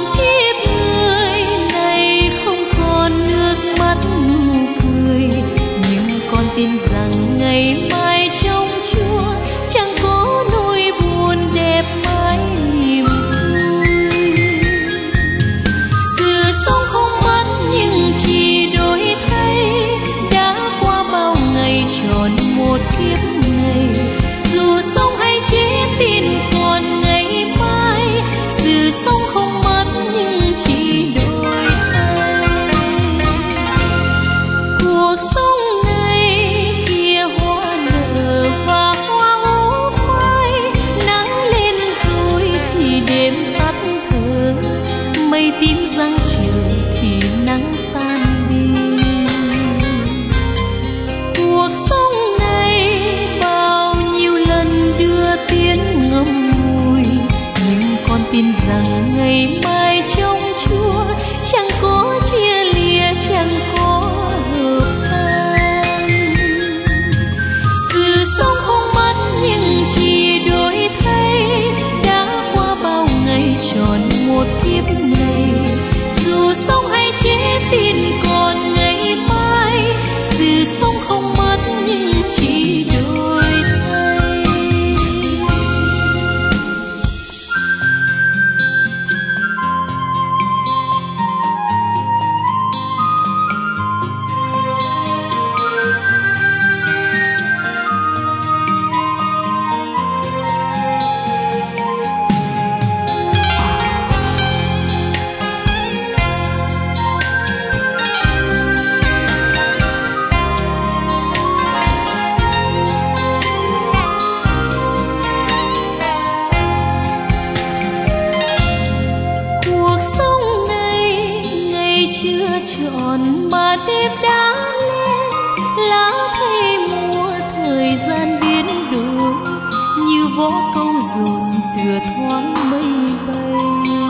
Một kiếp người này không còn nước mắt nụ cười, nhưng con tin rằng ngày mai trong Chúa chẳng có nỗi buồn đẹp mãi niềm vui. Sự sống không mất nhưng chỉ đổi thay, đã qua bao ngày tròn một kiếp này. Dù sống hay chết tin còn ngày mai, sự sống không mất nhưng chỉ đổi thay. Cuộc sống này kia hoa nở và hoa ố phai, nắng lên rồi thì đêm tắt thở, mây tím giăng trời thì nắng tan đi. Cuộc sống này bao nhiêu lần đưa tiếng ngậm ngùi, nhưng con tin rằng ngày mai trong Chúa chẳng có chia lìa, chẳng có hợp tan. Sự sống không mất nhưng chỉ đổi thay, đã qua bao ngày tròn một kiếp này. Dù sống hay chết tin còn ngày mai, sự sống không mất nhưng chỉ đổi thay. Cuộc sống này ngày chưa tròn mà đêm đã lên, lá thay mùa thời gian biến đổi, như vó câu dồn tựa thoáng mây bay.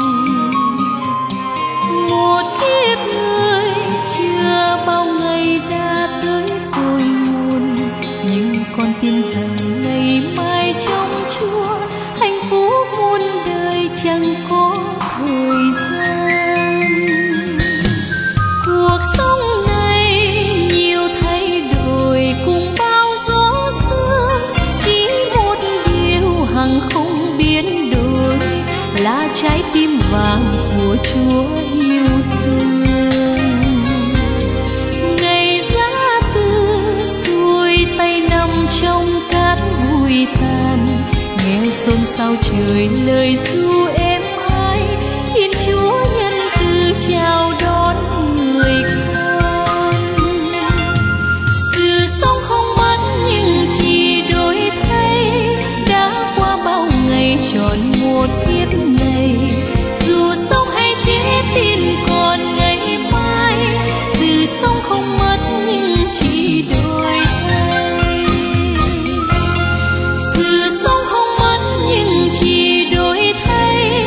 Một kiếp người chưa bao ngày đã tới cội nguồn, nhưng con tin rằng ngày mai trong Chúa hạnh phúc muôn đời chẳng có thời gian. Cuộc sống này nhiều thay đổi cùng bao gió sương, chỉ một điều hằng không biến đổi là trái tim vàng của Chúa yêu thương. Ngày giá từ xuôi tay nằm trong cát bụi tàn, nghe xôn xao trời lời ru êm ái, Thiên Chúa nhân từ chào đón người con. Sự sống không mất nhưng chỉ đổi thay, đã qua bao ngày tròn một kiếp này. Dù sống hay chết tin còn ngày mai, sự sống không mất nhưng chỉ đổi thay. Sự sống không mất nhưng chỉ đổi thay,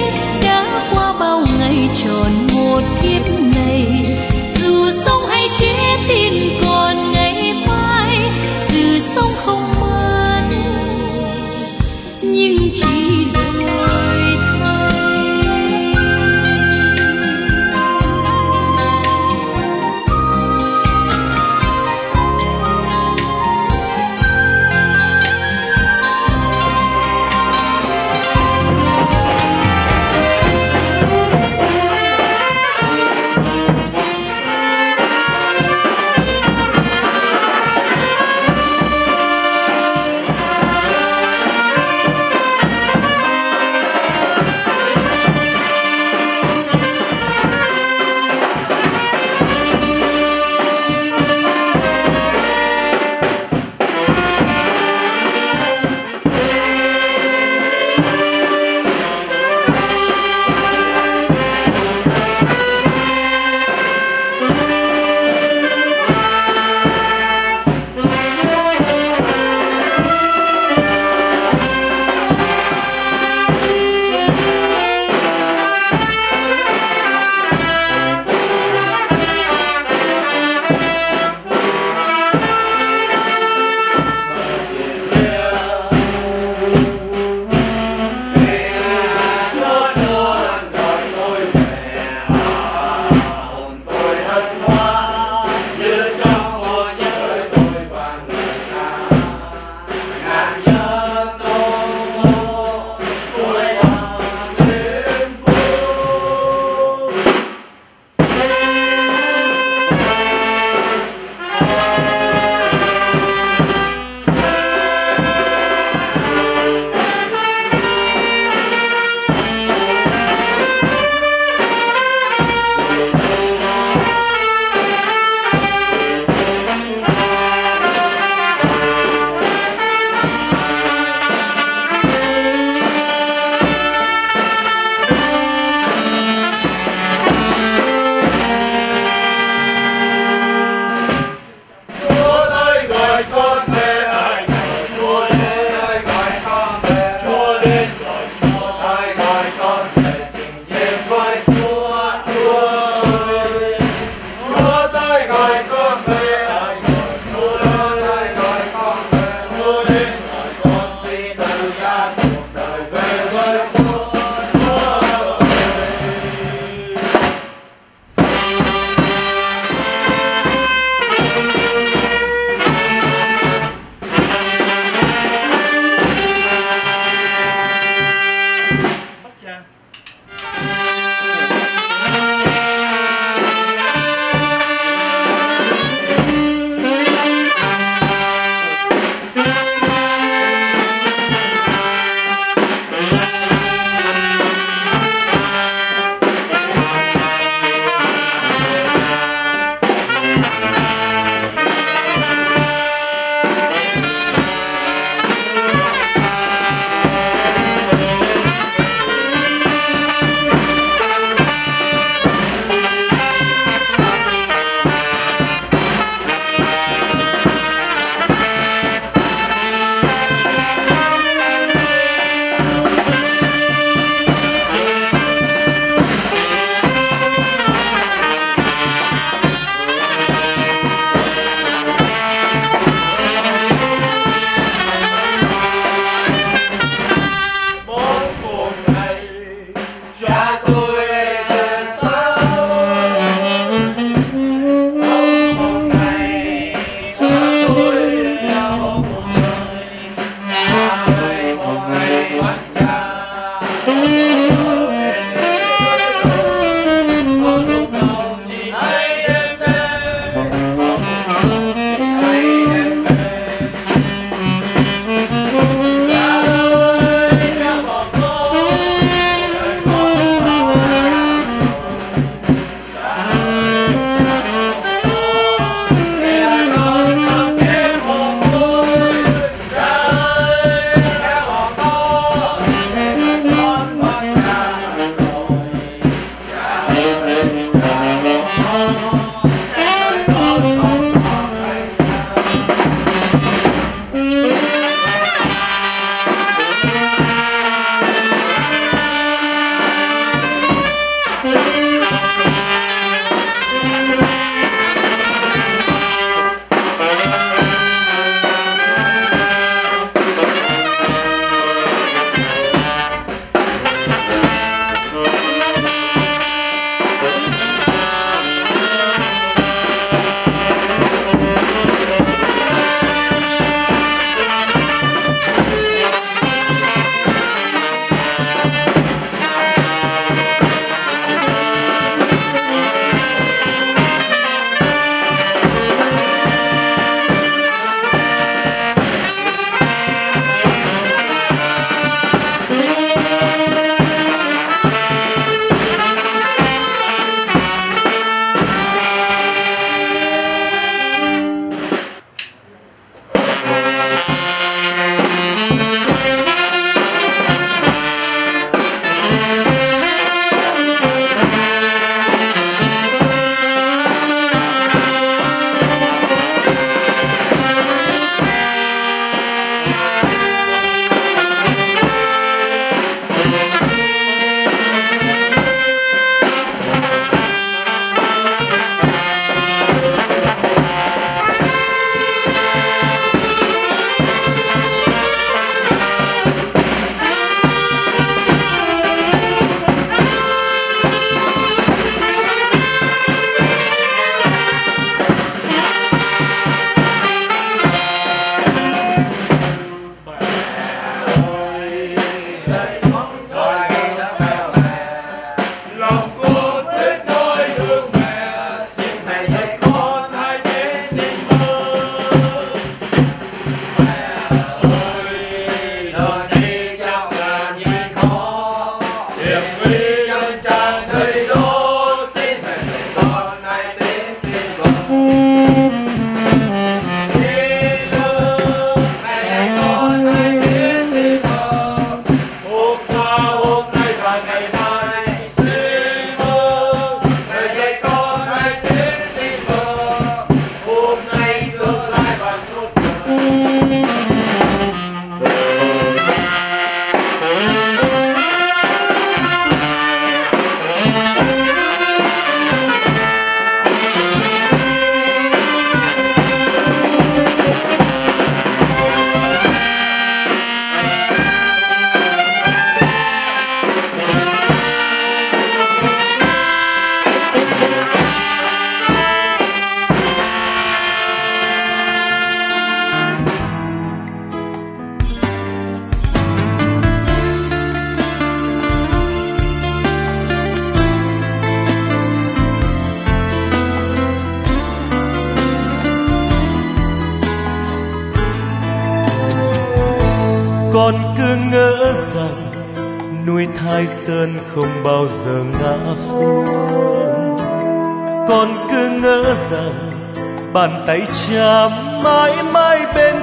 ngỡ rằng núi Thái Sơn không bao giờ ngã xuống. Con cứ ngỡ rằng bàn tay cha mãi mãi bên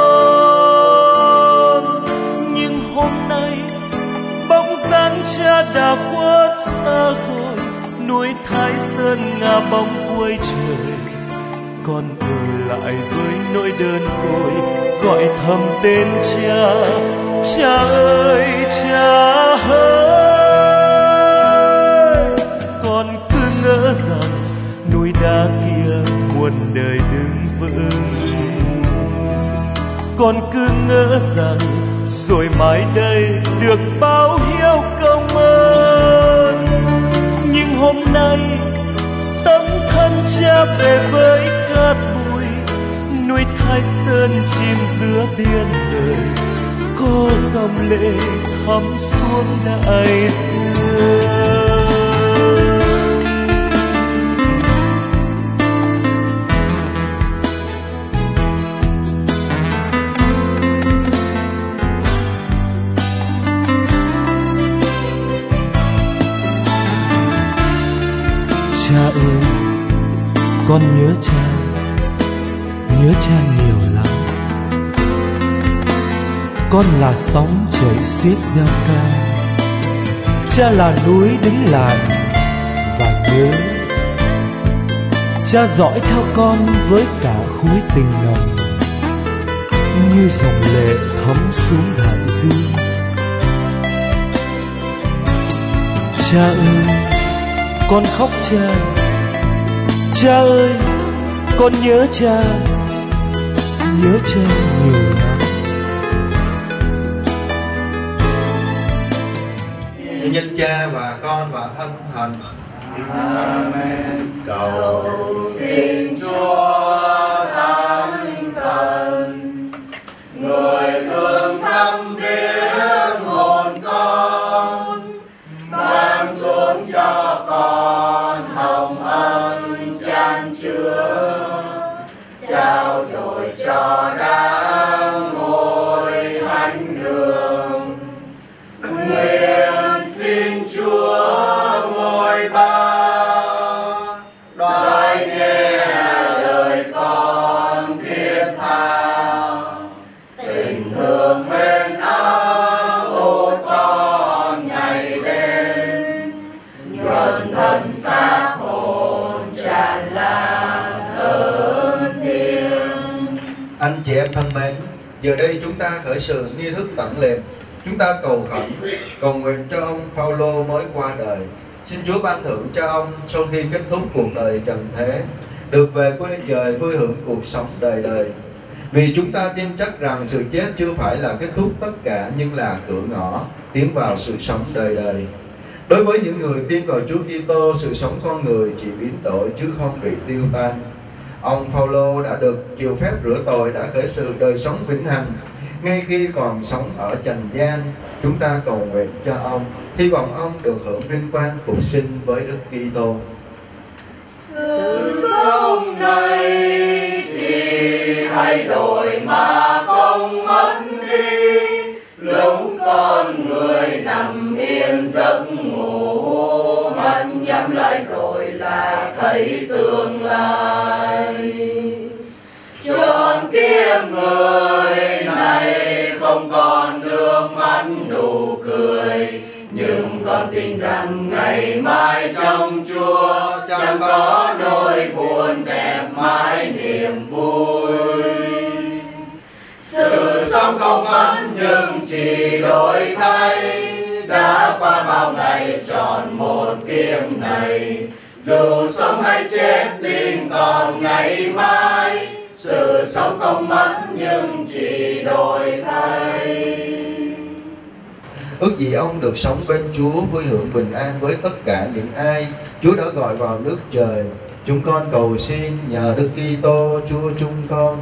con. Nhưng hôm nay bóng dáng cha đã khuất xa rồi, núi Thái Sơn ngả bóng cuối trời. Con ở lại với nỗi đơn côi, gọi thầm tên cha. Cha ơi cha ơi, con cứ ngỡ rằng núi đá kia muôn đời đứng vững. Con cứ ngỡ rằng rồi mai đây được báo hiếu công ơn. Nhưng hôm nay tấm thân cha về với cát bụi, núi Thái Sơn chìm giữa biển đời. Có dòng lệ thấm xuống đại dương. Cha ơi, con nhớ cha nhiều lắm. Con là sóng chảy xiết gieo ca, cha là núi đứng lại và nhớ. Cha dõi theo con với cả khối tình nồng, như dòng lệ thấm xuống đại dương. Cha ơi, con khóc cha. Cha ơi, con nhớ cha nhiều lắm. Nhân cha và con và Thánh Thần. Amen. Cầu xin Chúa Thánh Thần, người thương thăm viếng hồn con, ban xuống cho con hồng ân chan chứa, trao dồi cho đáng ngôi thánh đường. Nguyện xin Chúa ngôi ba đoái nghe lời con thiết tha, tình thương bên áo hô con ngày đêm, nhuần thân xác hồn tràn lan ơn thiêng. Anh chị em thân mến, giờ đây chúng ta khởi sự nghi thức tặng lệnh. Chúng ta cầu khẩn, cầu nguyện cho ông Phaolô mới qua đời. Xin Chúa ban thưởng cho ông sau khi kết thúc cuộc đời trần thế, được về quê trời vui hưởng cuộc sống đời đời. Vì chúng ta tin chắc rằng sự chết chưa phải là kết thúc tất cả, nhưng là cửa ngõ tiến vào sự sống đời đời. Đối với những người tin vào Chúa Kitô, sự sống con người chỉ biến đổi chứ không bị tiêu tan. Ông Phaolô đã được chịu phép rửa tội, đã khởi sự đời sống vĩnh hằng. Ngay khi còn sống ở trần gian, chúng ta cầu nguyện cho ông, hy vọng ông được hưởng vinh quang phục sinh với Đức Kitô. Sự sống này chỉ thay đổi mà không mất đi, lúc con người nằm yên giấc ngủ, mắt nhắm lại rồi lại thấy tương lai. Trọn kiếp người này không còn nước mắt nụ cười, nhưng con tin rằng ngày mai trong Chúa chẳng có nỗi buồn, dẹp mãi niềm vui. Sự sống không mất nhưng chỉ đổi thay, đã qua bao ngày tròn một kiếp này. Dù sống hay chết tin còn ngày mai, sự sống không mất nhưng chỉ đổi thay. Ước gì ông được sống bên Chúa, vui hưởng bình an với tất cả những ai Chúa đã gọi vào nước trời. Chúng con cầu xin nhờ Đức Kitô Chúa chúng con.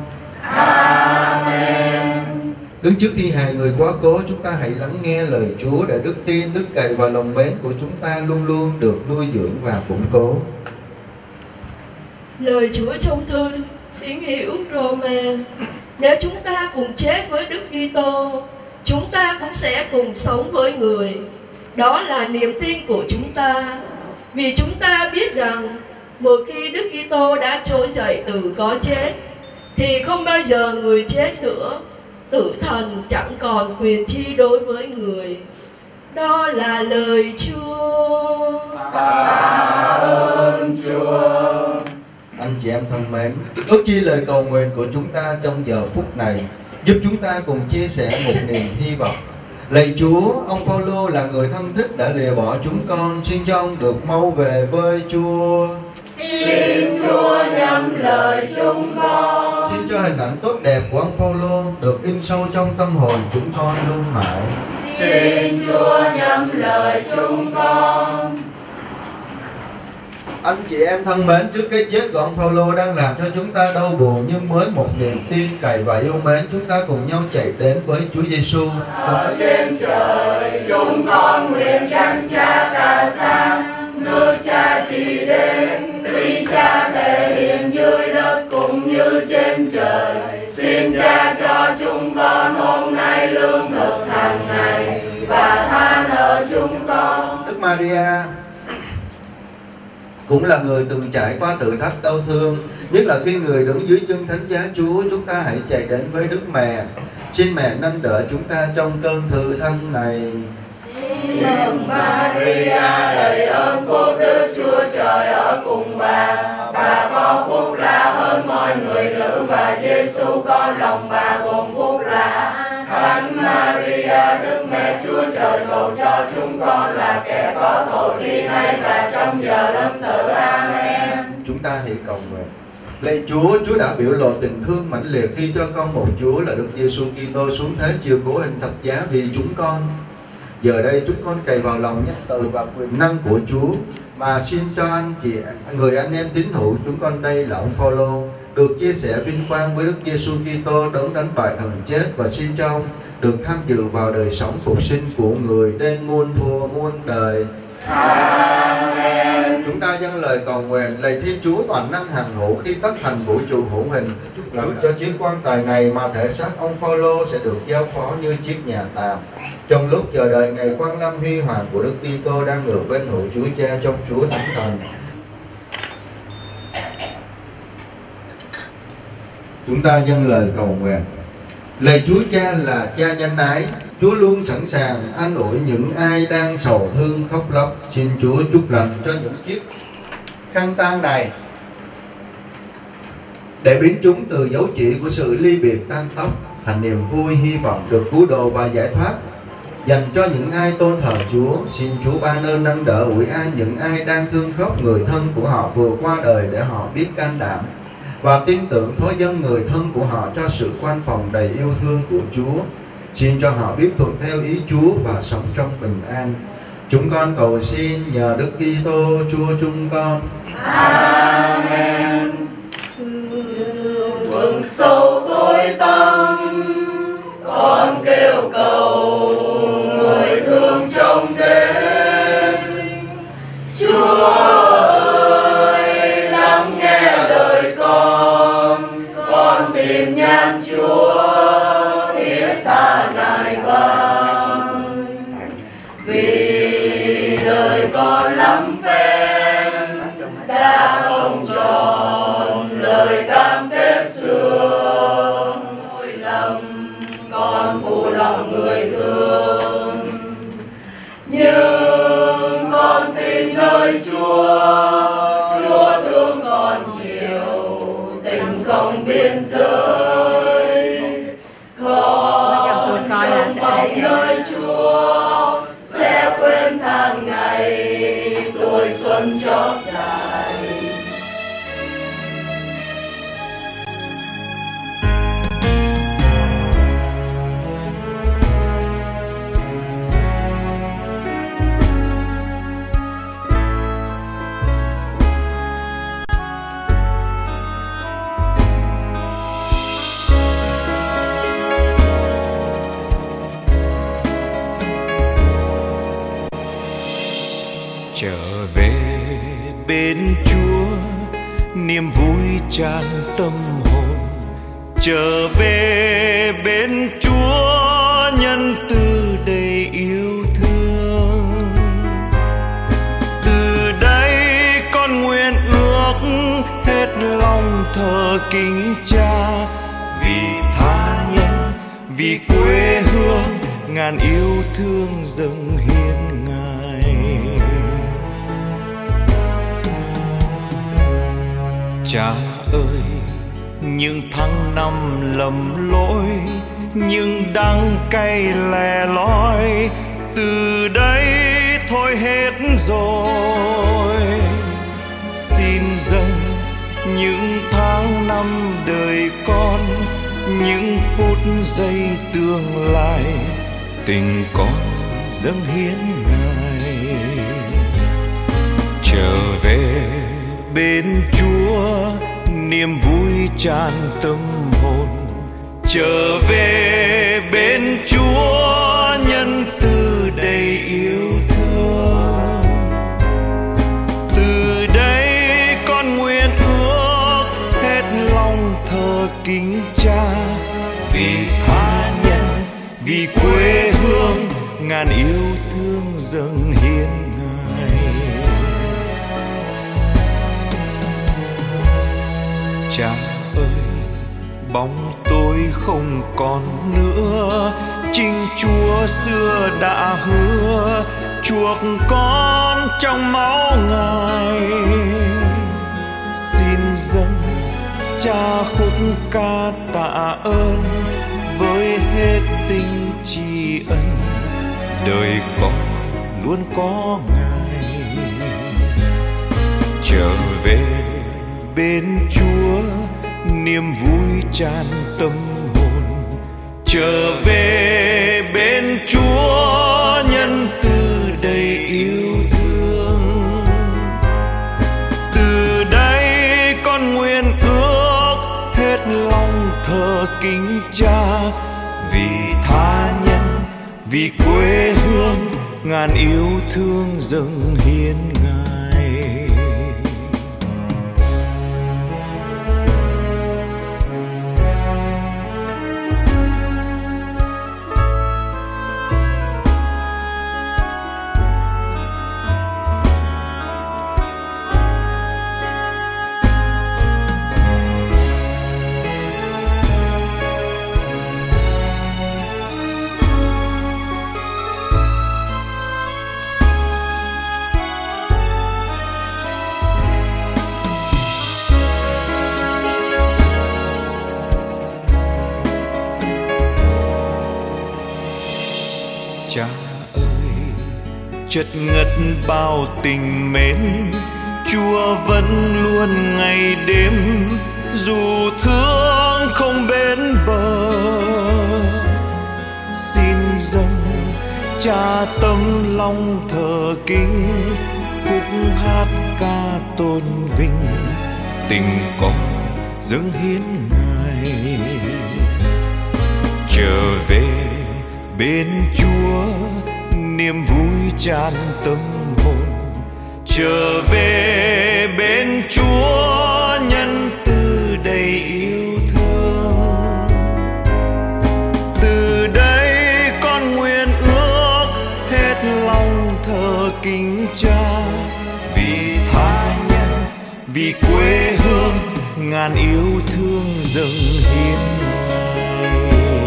Amen. Đứng trước thi hài người quá cố, chúng ta hãy lắng nghe lời Chúa để đức tin, đức cậy và lòng mến của chúng ta luôn luôn được nuôi dưỡng và củng cố. Lời Chúa trong thư tín hữu Roma: nếu chúng ta cùng chết với Đức Kitô, chúng ta cũng sẽ cùng sống với người. Đó là niềm tin của chúng ta, vì chúng ta biết rằng một khi Đức Kitô đã trỗi dậy từ có chết, thì không bao giờ người chết nữa. Tử thần chẳng còn quyền chi đối với người. Đó là lời Chúa. Tạ ơn Chúa. Anh chị em thân mến, ước chi lời cầu nguyện của chúng ta trong giờ phút này giúp chúng ta cùng chia sẻ một niềm hy vọng. Lạy Chúa, ông Phaolô là người thân thích đã lìa bỏ chúng con, xin cho ông được mau về với Chúa. Xin Chúa nhắm lời chúng con. Xin cho hình ảnh tốt đẹp của ông Phaolô được in sâu trong tâm hồn chúng con luôn mãi. Xin Chúa nhắm lời chúng con. Anh chị em thân mến, trước cái chết của ông Phaolô đang làm cho chúng ta đau buồn, nhưng với một niềm tin cậy và yêu mến, chúng ta cùng nhau chạy đến với Chúa Giêsu. Ở trên trời, chúng con nguyện danh Cha ca sang, nước Cha chỉ đến, tuy Cha thể hiện dưới đất cũng như trên trời. Xin Cha cho chúng con hôm nay lương thực hàng ngày và tha nợ chúng con. Đức Maria cũng là người từng trải qua thử thách đau thương, nhất là khi người đứng dưới chân thánh giá Chúa. Chúng ta hãy chạy đến với Đức Mẹ. Xin mẹ nâng đỡ chúng ta trong cơn thử thách này. Xin mừng Maria đầy ơn phúc, Đức Chúa Trời ở cùng bà. Bà có phúc lạ hơn mọi người nữ, và Giêsu con lòng bà gồm phúc lạ. Thánh Maria, Đức Mẹ Chúa Trời, cầu cho chúng con là kẻ có tội khi nay và trong giờ lâm tử. Amen. Chúng ta hãy cầu nguyện. Lạy Chúa, Chúa đã biểu lộ tình thương mãnh liệt khi cho con một Chúa là Đức Giêsu Kitô xuống thế chịu khổ hình thập giá vì chúng con. Giờ đây chúng con cậy vào lòng nhân từ và quyền năng của Chúa mà xin cho anh chị người anh em tín hữu chúng con đây là ông Phaolô được chia sẻ vinh quang với Đức Giêsu Kitô đấng đánh bại thần chết, và xin cho ông được tham dự vào đời sống phục sinh của người đến muôn thuở muôn đời. Amen. Chúng ta dâng lời cầu nguyện. Lạy Thiên Chúa toàn năng hằng hữu, khi tất thành vũ trụ hữu hình, giúp cho chiếc quan tài này mà thể xác ông Phaolô sẽ được giao phó như chiếc nhà tạm. Trong lúc chờ đợi ngày quang lâm huy hoàng của Đức Kitô đang ngự bên hữu Chúa Cha trong Chúa Thánh Thần, chúng ta dâng lời cầu nguyện. Lạy Chúa Cha là Cha nhân ái, Chúa luôn sẵn sàng an ủi những ai đang sầu thương khóc lóc. Xin Chúa chúc lành cho những chiếc khăn tang này, để biến chúng từ dấu chỉ của sự ly biệt tan tóc thành niềm vui hy vọng được cứu độ và giải thoát. Dành cho những ai tôn thờ Chúa, xin Chúa ban ơn nâng đỡ ủi an những ai đang thương khóc người thân của họ vừa qua đời, để họ biết can đảm và tin tưởng phó dâng người thân của họ cho sự quan phòng đầy yêu thương của Chúa. Xin cho họ biết thuận theo ý Chúa và sống trong bình an. Chúng con cầu xin nhờ Đức Kitô Chúa chúng con. Amen. Vực sâu tối tăm, con kêu cầu người thương trong đêm. Chúa ơi, lắng nghe lời con tìm nhan Chúa, thiết tha nài vang. Vì đời con lắm phen đã không tròn lời cam kết xưa, lỗi lầm con phụ lòng người thương. Nhưng con tin nơi Chúa, Chúa thương con nhiều, tình không biên giới. Con trông mong nơi Chúa sẽ quên tháng ngày tuổi xuân chót dài. Trở về bên Chúa, niềm vui tràn tâm hồn. Trở về bên Chúa, nhân từ đầy yêu thương. Từ đây con nguyện ước hết lòng thờ kính Cha, vì tha nhân, vì quê hương, ngàn yêu thương dâng hiến Ngài. Cha ơi, những tháng năm lầm lỗi, những đắng cay lẻ loi, từ đây thôi hết rồi. Xin dâng những tháng năm đời con, những phút giây tương lai, tình con dâng hiến Ngài. Trở về bên Chúa, niềm vui tràn tâm hồn. Trở về bên Chúa, nhân từ đầy yêu thương. Từ đây con nguyện ước hết lòng thờ kính Cha, vì tha nhân, vì quê hương, ngàn yêu thương dâng hiến Ngài. Cha ơi, bóng tối không còn nữa, chính Chúa xưa đã hứa chuộc con trong máu Ngài. Xin dâng Cha khúc ca tạ ơn, với hết tình tri ân, đời con luôn có Ngài. Trở về bên Chúa, niềm vui tràn tâm hồn. Trở về bên Chúa, nhân từ đầy yêu thương. Từ đây con nguyện ước hết lòng thờ kính Cha, vì tha nhân, vì quê hương, ngàn yêu thương dâng hiến Ngài. Cha ơi, chất ngất bao tình mến, Chúa vẫn luôn ngày đêm, dù thương không bên bờ. Xin dâng Cha tấm lòng thờ kính, khúc hát ca tôn vinh, tình con dâng hiến Ngài. Trở về bên Chúa, niềm vui tràn tâm hồn. Trở về bên Chúa, nhân từ đầy yêu thương. Từ đây con nguyện ước hết lòng thờ kính Cha, vì tha nhân, vì quê hương, ngàn yêu thương dâng hiến Ngài.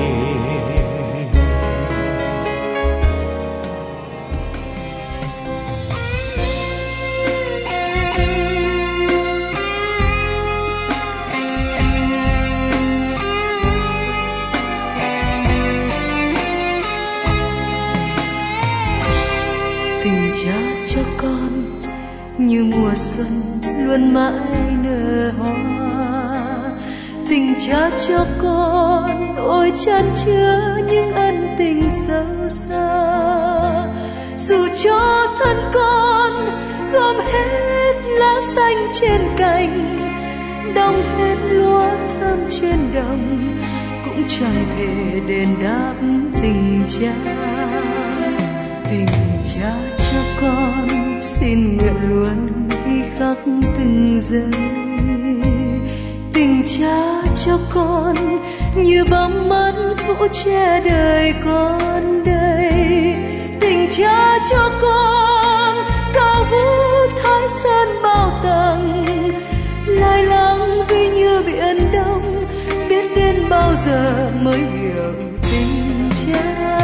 Tình Cha cho con như mùa xuân luôn mãi nở hoa. Tình Cha cho con ôi chan chứa những ân tình sâu xa. Dù cho thân con gom hết lá xanh trên cành, đong hết lúa thơm trên đồng, cũng chẳng thể đền đáp tình Cha. Tình Cha cho con xin nguyện luôn ghi khắc từng giây. Tình Cha cho con như bóng mắt phủ che đời con đây. Tình cha cho con cao vũ thái sơn bao tầng, lai láng vì như biển đông, biết đến bao giờ mới hiểu tình cha.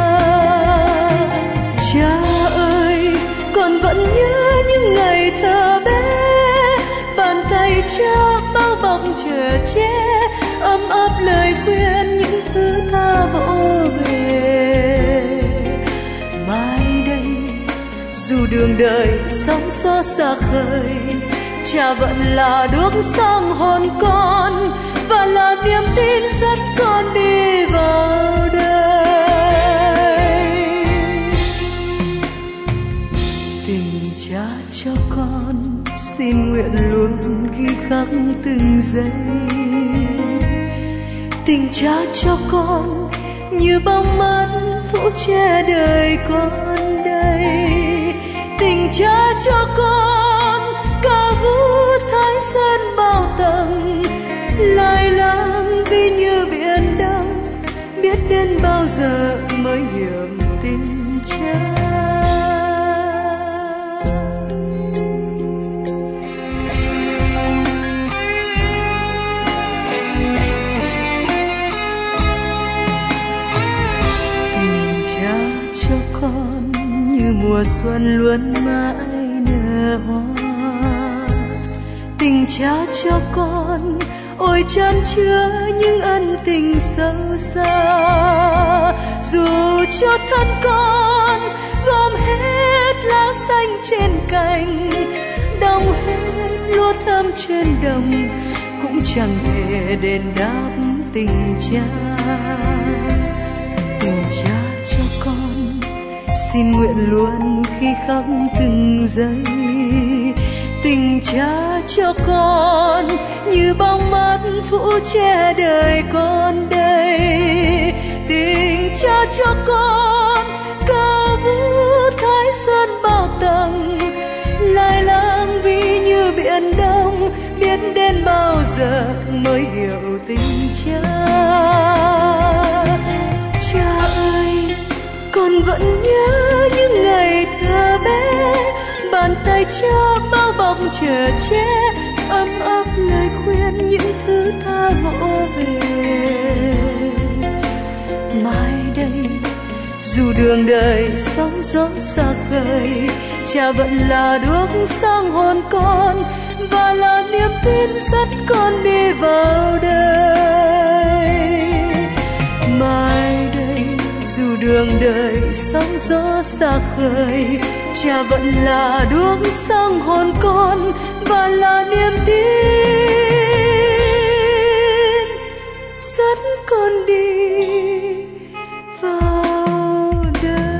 Cha ơi, con vẫn nhớ những ngày thơ bé, bàn tay cha bao bọc chở che, ấm áp lời khuyên những thứ tha vỗ về. Mai đây dù đường đời sóng gió xa khơi, cha vẫn là đuốc sáng hồn con và là niềm tin dẫn con đi vào đời. Tình cha cho con xin nguyện luôn ghi khắc từng giây. Tình cha cho con như bóng mắt phủ che đời con đây. Tình cha cho con ca vũ thái sơn bao tầng, lai láng vì như biển đông, biết đến bao giờ mới hiểu tình cha. Mùa xuân luôn mãi nở hoa, tình cha cho con ôi chan chứa những ân tình sâu xa. Dù cho thân con gom hết lá xanh trên cành, đồng hết lúa thơm trên đồng, cũng chẳng thể đền đáp tình cha. Tình cha cho con xin nguyện luôn khi khắc từng giây. Tình cha cho con như bóng mắt phủ che đời con đây. Tình cha cho con ca vũ thái sơn bao tầng, lai láng vì như biển đông, biết đến bao giờ mới hiểu tình cha. Cha ơi, con vẫn nhớ những ngày thơ bé, bàn tay cha bao bọc chở che, ấm áp lời khuyên những thứ tha vỗ về. Mai đây dù đường đời sóng gió xa khơi, cha vẫn là đuốc sáng hồn con và là niềm tin dẫn con đi vào đời. Mai đây dù đường đời sóng gió xa khơi, cha vẫn là đuốc sáng hồn con và là niềm tin dẫn con đi vào đời.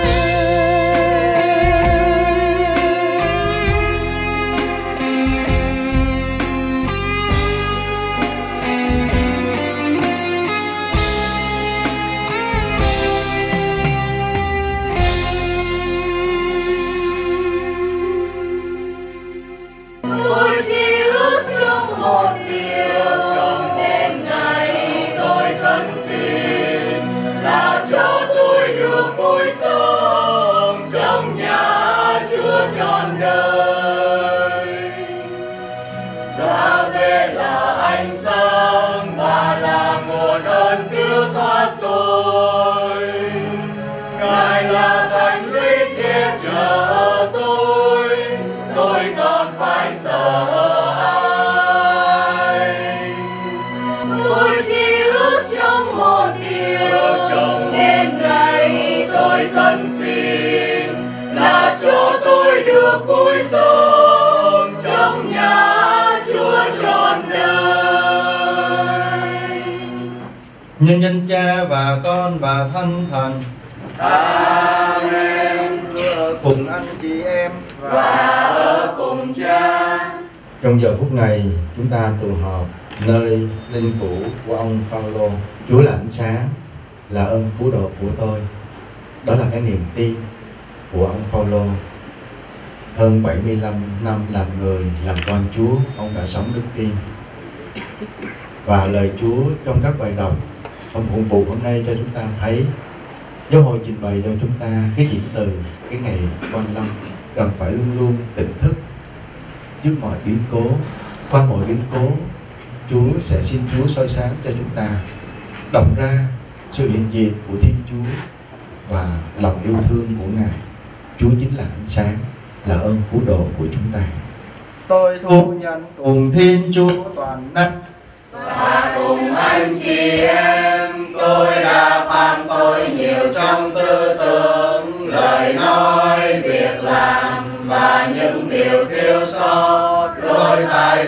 Vui sống trong nhà Chúa trọn đời. Nhân danh Cha và Con và Thánh Thần. Amen. Cùng anh chị em và ở cùng Cha. Trong giờ phút này chúng ta tụ họp nơi linh cữu của ông Phaolô. Chúa là ánh sáng, là ơn cứu độ của tôi. Đó là cái niềm tin của ông Phaolô. Hơn 75 năm làm người, làm con Chúa, ông đã sống đức tin. Và lời Chúa trong các bài đọc trong phụng vụ hôm nay cho chúng ta thấy giáo hội trình bày cho chúng ta cái diễn từ cái ngày Quan Lâm cần phải luôn luôn tỉnh thức trước mọi biến cố. Qua mọi biến cố, Chúa sẽ xin Chúa soi sáng cho chúng ta động ra sự hiện diện của Thiên Chúa và lòng yêu thương của Ngài. Chúa chính là ánh sáng, là ơn cứu độ của chúng ta. Tôi thu nhận cùng Thiên Chúa toàn năng và cùng anh chị em, tôi đã phạm tội nhiều trong tư tưởng, lời nói, việc làm và những điều thiếu sót. Lỗi tại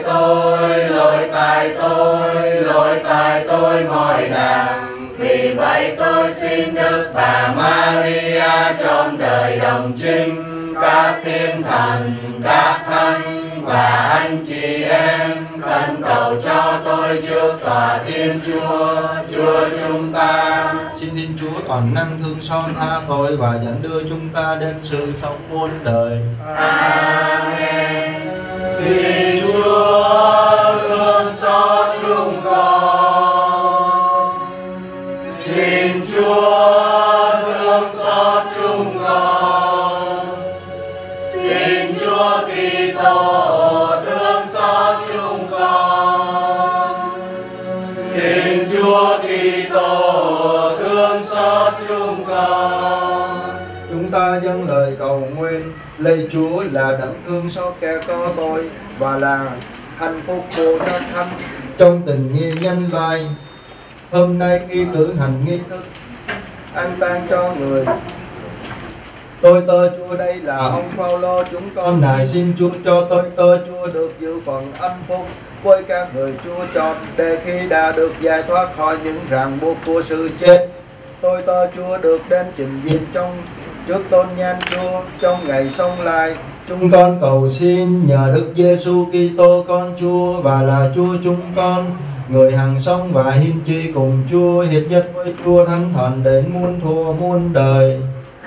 tôi mọi đàng. Vì vậy tôi xin Đức Bà Maria trong đời đồng trinh, các thiên thần, các thánh và anh chị em khẩn cầu cho tôi trước tòa Thiên Chúa, Chúa chúng ta. Xin Thiên Chúa toàn năng thương xót tha tội và dẫn đưa chúng ta đến sự sống muôn đời. Amen. Xin Chúa thương xót chúng con. Xin Chúa thương xót chúng con. Xin Chúa Kitô thương xót chúng con. Xin Chúa Kitô thương xót chúng con. Chúng ta dâng lời cầu nguyện. Lạy Chúa là đấng thương xót kẻ có tội và là hạnh phúc của các thánh trong tình nghĩa nhân loại. Hôm nay khi cử hành nghi thức an táng cho người, tôi tớ Chúa đây là ông Phaolô, chúng con nài xin Chúa cho tôi tớ Chúa được giữ phần hạnh phúc với các người Chúa chọn, để khi đã được giải thoát khỏi những ràng buộc của sự chết, tôi tớ Chúa được đến trình diện trong trước tôn nhan Chúa trong ngày sống lại. Chúng con cầu xin nhờ Đức Giêsu Kitô con Chúa và là Chúa chúng con, người hằng sống và hiên tri cùng Chúa, hiệp nhất với Chúa Thánh Thần đến muôn thuở muôn đời.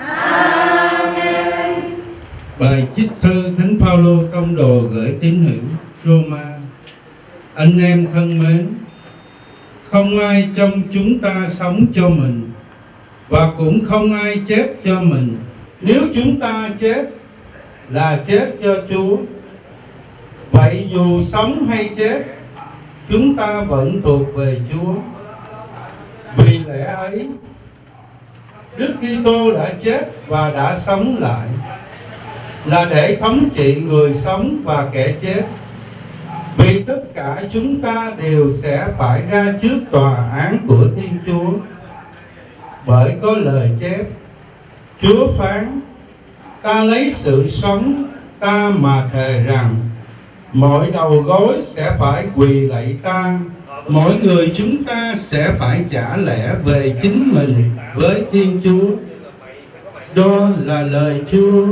Amen. Bài trích thư Thánh Phaolô tông đồ gửi tín hữu Roma. Anh em thân mến, không ai trong chúng ta sống cho mình và cũng không ai chết cho mình. Nếu chúng ta chết là chết cho Chúa. Vậy dù sống hay chết, chúng ta vẫn thuộc về Chúa. Vì lẽ ấy, Đức Kitô đã chết và đã sống lại, là để thống trị người sống và kẻ chết. Vì tất cả chúng ta đều sẽ phải ra trước tòa án của Thiên Chúa. Bởi có lời chép, Chúa phán, ta lấy sự sống ta mà thề rằng, mọi đầu gối sẽ phải quỳ lạy ta. Mỗi người chúng ta sẽ phải trả lẽ về chính mình với Thiên Chúa. Đó là lời Chúa.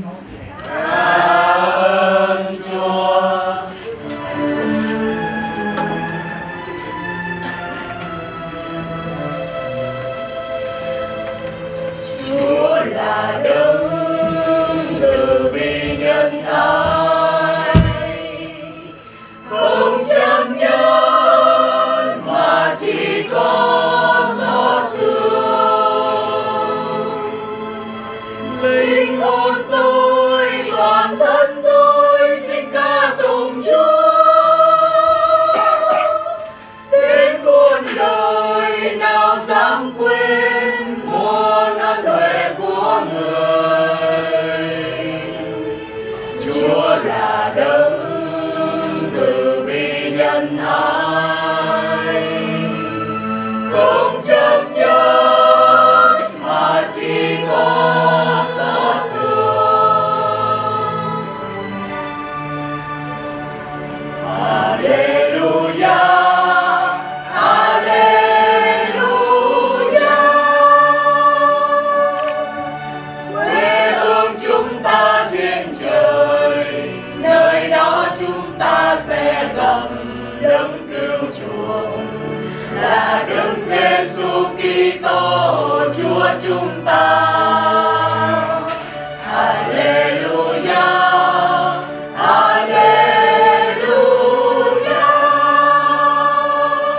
Chúa là đấng từ bi nhân ái, không chấp nhận mà chỉ có xót thương. Linh hồn tôi, toàn thân tôi xin ca tụng Chúa. Đến muôn đời nào dám quên muôn ân huệ của người. Chúa là đấng từ bi nhân ái, không chấp nhận mà chỉ có xót thương. Alleluia. Đấng cứu chuộc là Đức Giêsu Kitô Chúa chúng ta. Alleluia, Alleluia.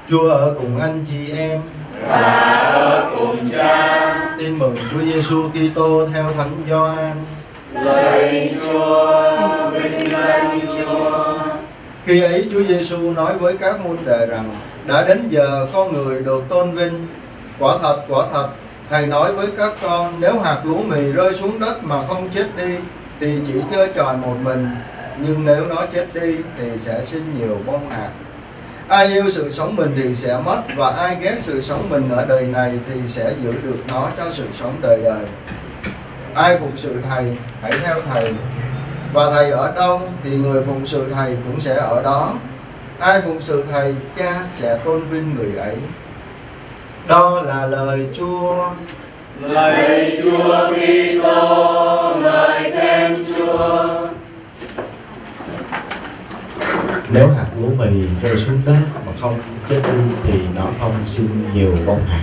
Chúa ở cùng anh chị em và ở cùng Cha. Tin mừng Chúa Giêsu Kitô theo Thánh Gioan. Lạy Chúa, vinh danh Chúa. Khi ấy Chúa Giêsu nói với các môn đệ rằng: đã đến giờ con người được tôn vinh. Quả thật, Thầy nói với các con, nếu hạt lúa mì rơi xuống đất mà không chết đi thì chỉ chơi tròi một mình, nhưng nếu nó chết đi thì sẽ sinh nhiều bông hạt. Ai yêu sự sống mình thì sẽ mất, và ai ghét sự sống mình ở đời này thì sẽ giữ được nó cho sự sống đời đời. Ai phụng sự Thầy, hãy theo Thầy, và Thầy ở đâu thì người phụng sự Thầy cũng sẽ ở đó. Ai phụng sự Thầy, Cha sẽ tôn vinh người ấy. Đó là lời Chúa. Lạy Chúa Kitô, ngợi khen Chúa. Nếu hạt lúa mì rơi xuống đất mà không chết đi thì nó không sinh nhiều bông hạt.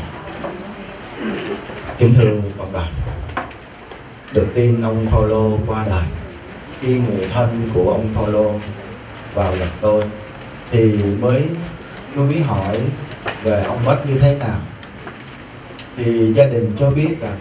Kính thưa cộng đoàn, được tin ông Phaolô qua đời. Khi người thân của ông Phaolô vào gặp tôi thì mới hỏi về ông mất như thế nào. Thì gia đình cho biết rằng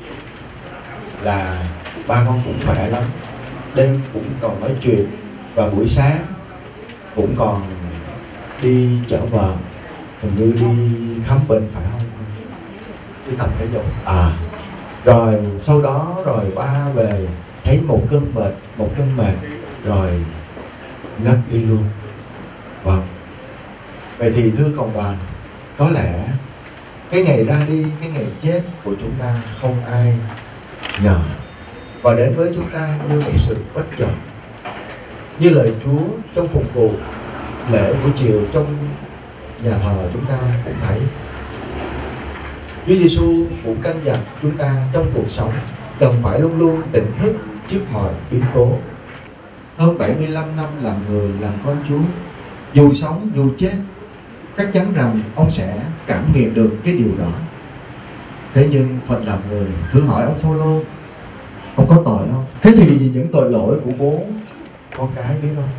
là ba con cũng khỏe lắm, đêm cũng còn nói chuyện, và buổi sáng cũng còn đi chở vợ, hình như đi khám bệnh phải không? Đi tập thể dục. Rồi sau đó rồi ba về thấy một cơn mệt rồi ngất đi luôn. Vâng. Vậy thì thưa cộng đoàn, có lẽ cái ngày ra đi, cái ngày chết của chúng ta không ai ngờ, và đến với chúng ta như một sự bất chợt. Như lời Chúa trong phục vụ lễ buổi chiều trong nhà thờ chúng ta cũng thấy, Chúa Giêsu cũng căn dặn chúng ta trong cuộc sống cần phải luôn luôn tỉnh thức trước mọi biến cố. Hơn 75 năm làm người, làm con Chúa, dù sống dù chết, chắc chắn rằng ông sẽ cảm nghiệm được cái điều đó. Thế nhưng phần làm người, thử hỏi ông Phaolô, ông có tội không? Thế thì những tội lỗi của bố con cái biết không?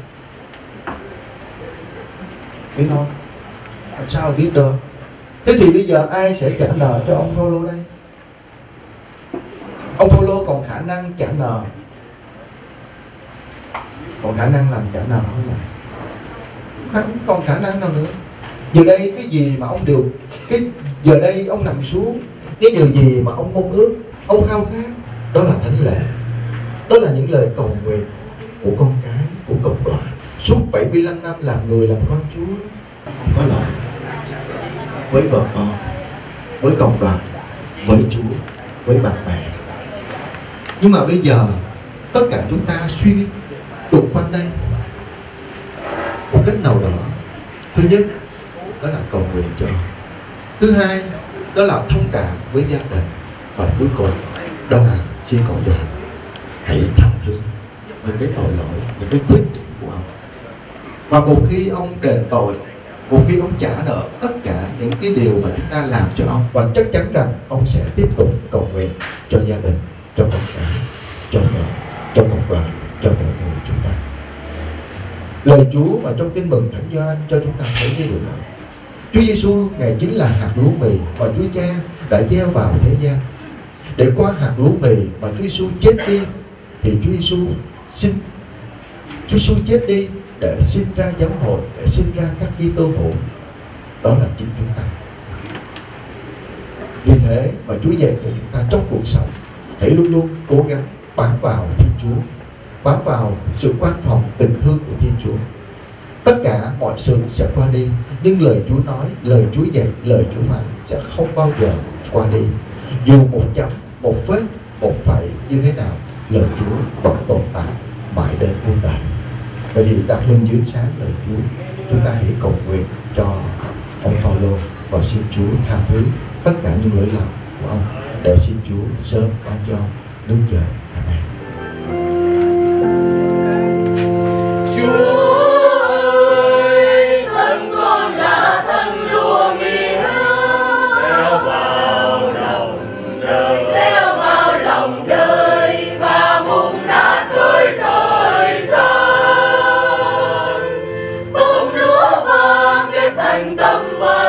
Biết không? Làm sao biết được? Thế thì bây giờ ai sẽ trả nợ cho ông Phaolô đây? Ông Phaolô còn khả năng trả nợ, còn khả năng làm trả nợ không ạ? Không còn khả năng nào nữa. Giờ đây cái gì mà ông được, giờ đây ông nằm xuống, cái điều gì mà ông mong ước, ông khao khát, đó là thánh lễ, đó là những lời cầu nguyện của con cái, của cộng đoàn. Suốt 75 năm làm người, làm con Chúa, ông có lỗi với vợ con, với cộng đoàn, với Chúa, với bạn bè. Nhưng mà bây giờ tất cả chúng ta suy tụt quanh đây một cách nào đó. Thứ nhất đó là cầu nguyện cho, thứ hai đó là thông cảm với gia đình, và cuối cùng đó là xin cộng đoàn hãy tha thứ những cái tội lỗi, những cái khuyết điểm của ông. Và một khi ông đền tội, một khi ông trả nợ tất cả những cái điều mà chúng ta làm cho ông, và chắc chắn rằng ông sẽ tiếp tục cầu nguyện cho gia đình, cho con cái, cho vợ, cho cộng đoàn, cho mọi người chúng ta. Lời Chúa mà trong Tin Mừng Thánh Gioan cho chúng ta thấy cái điều đó. Chúa Giêsu Ngài chính là hạt lúa mì mà Chúa Cha đã gieo vào thế gian. Để qua hạt lúa mì mà Chúa Giêsu chết đi thì Chúa Giêsu chết đi để sinh ra giáo hội, để sinh ra các Kitô hữu. Đó là chính chúng ta. Vì thế mà Chúa dạy cho chúng ta trong cuộc sống hãy luôn luôn cố gắng bám vào Thiên Chúa, bám vào sự quan phòng tình thương của Thiên Chúa. Tất cả mọi sự sẽ qua đi, nhưng lời Chúa nói, lời Chúa dạy, lời Chúa phán sẽ không bao giờ qua đi. Dù một chấm, một vết, một phẩy như thế nào, lời Chúa vẫn tồn tại mãi đến muôn đời. Vậy thì đặt lên dưới sáng lời Chúa, chúng ta hãy cầu nguyện cho ông Phaolô và xin Chúa tha thứ tất cả những lỗi lầm của ông, để xin Chúa sớm ban cho nước trời. Amen. Tâm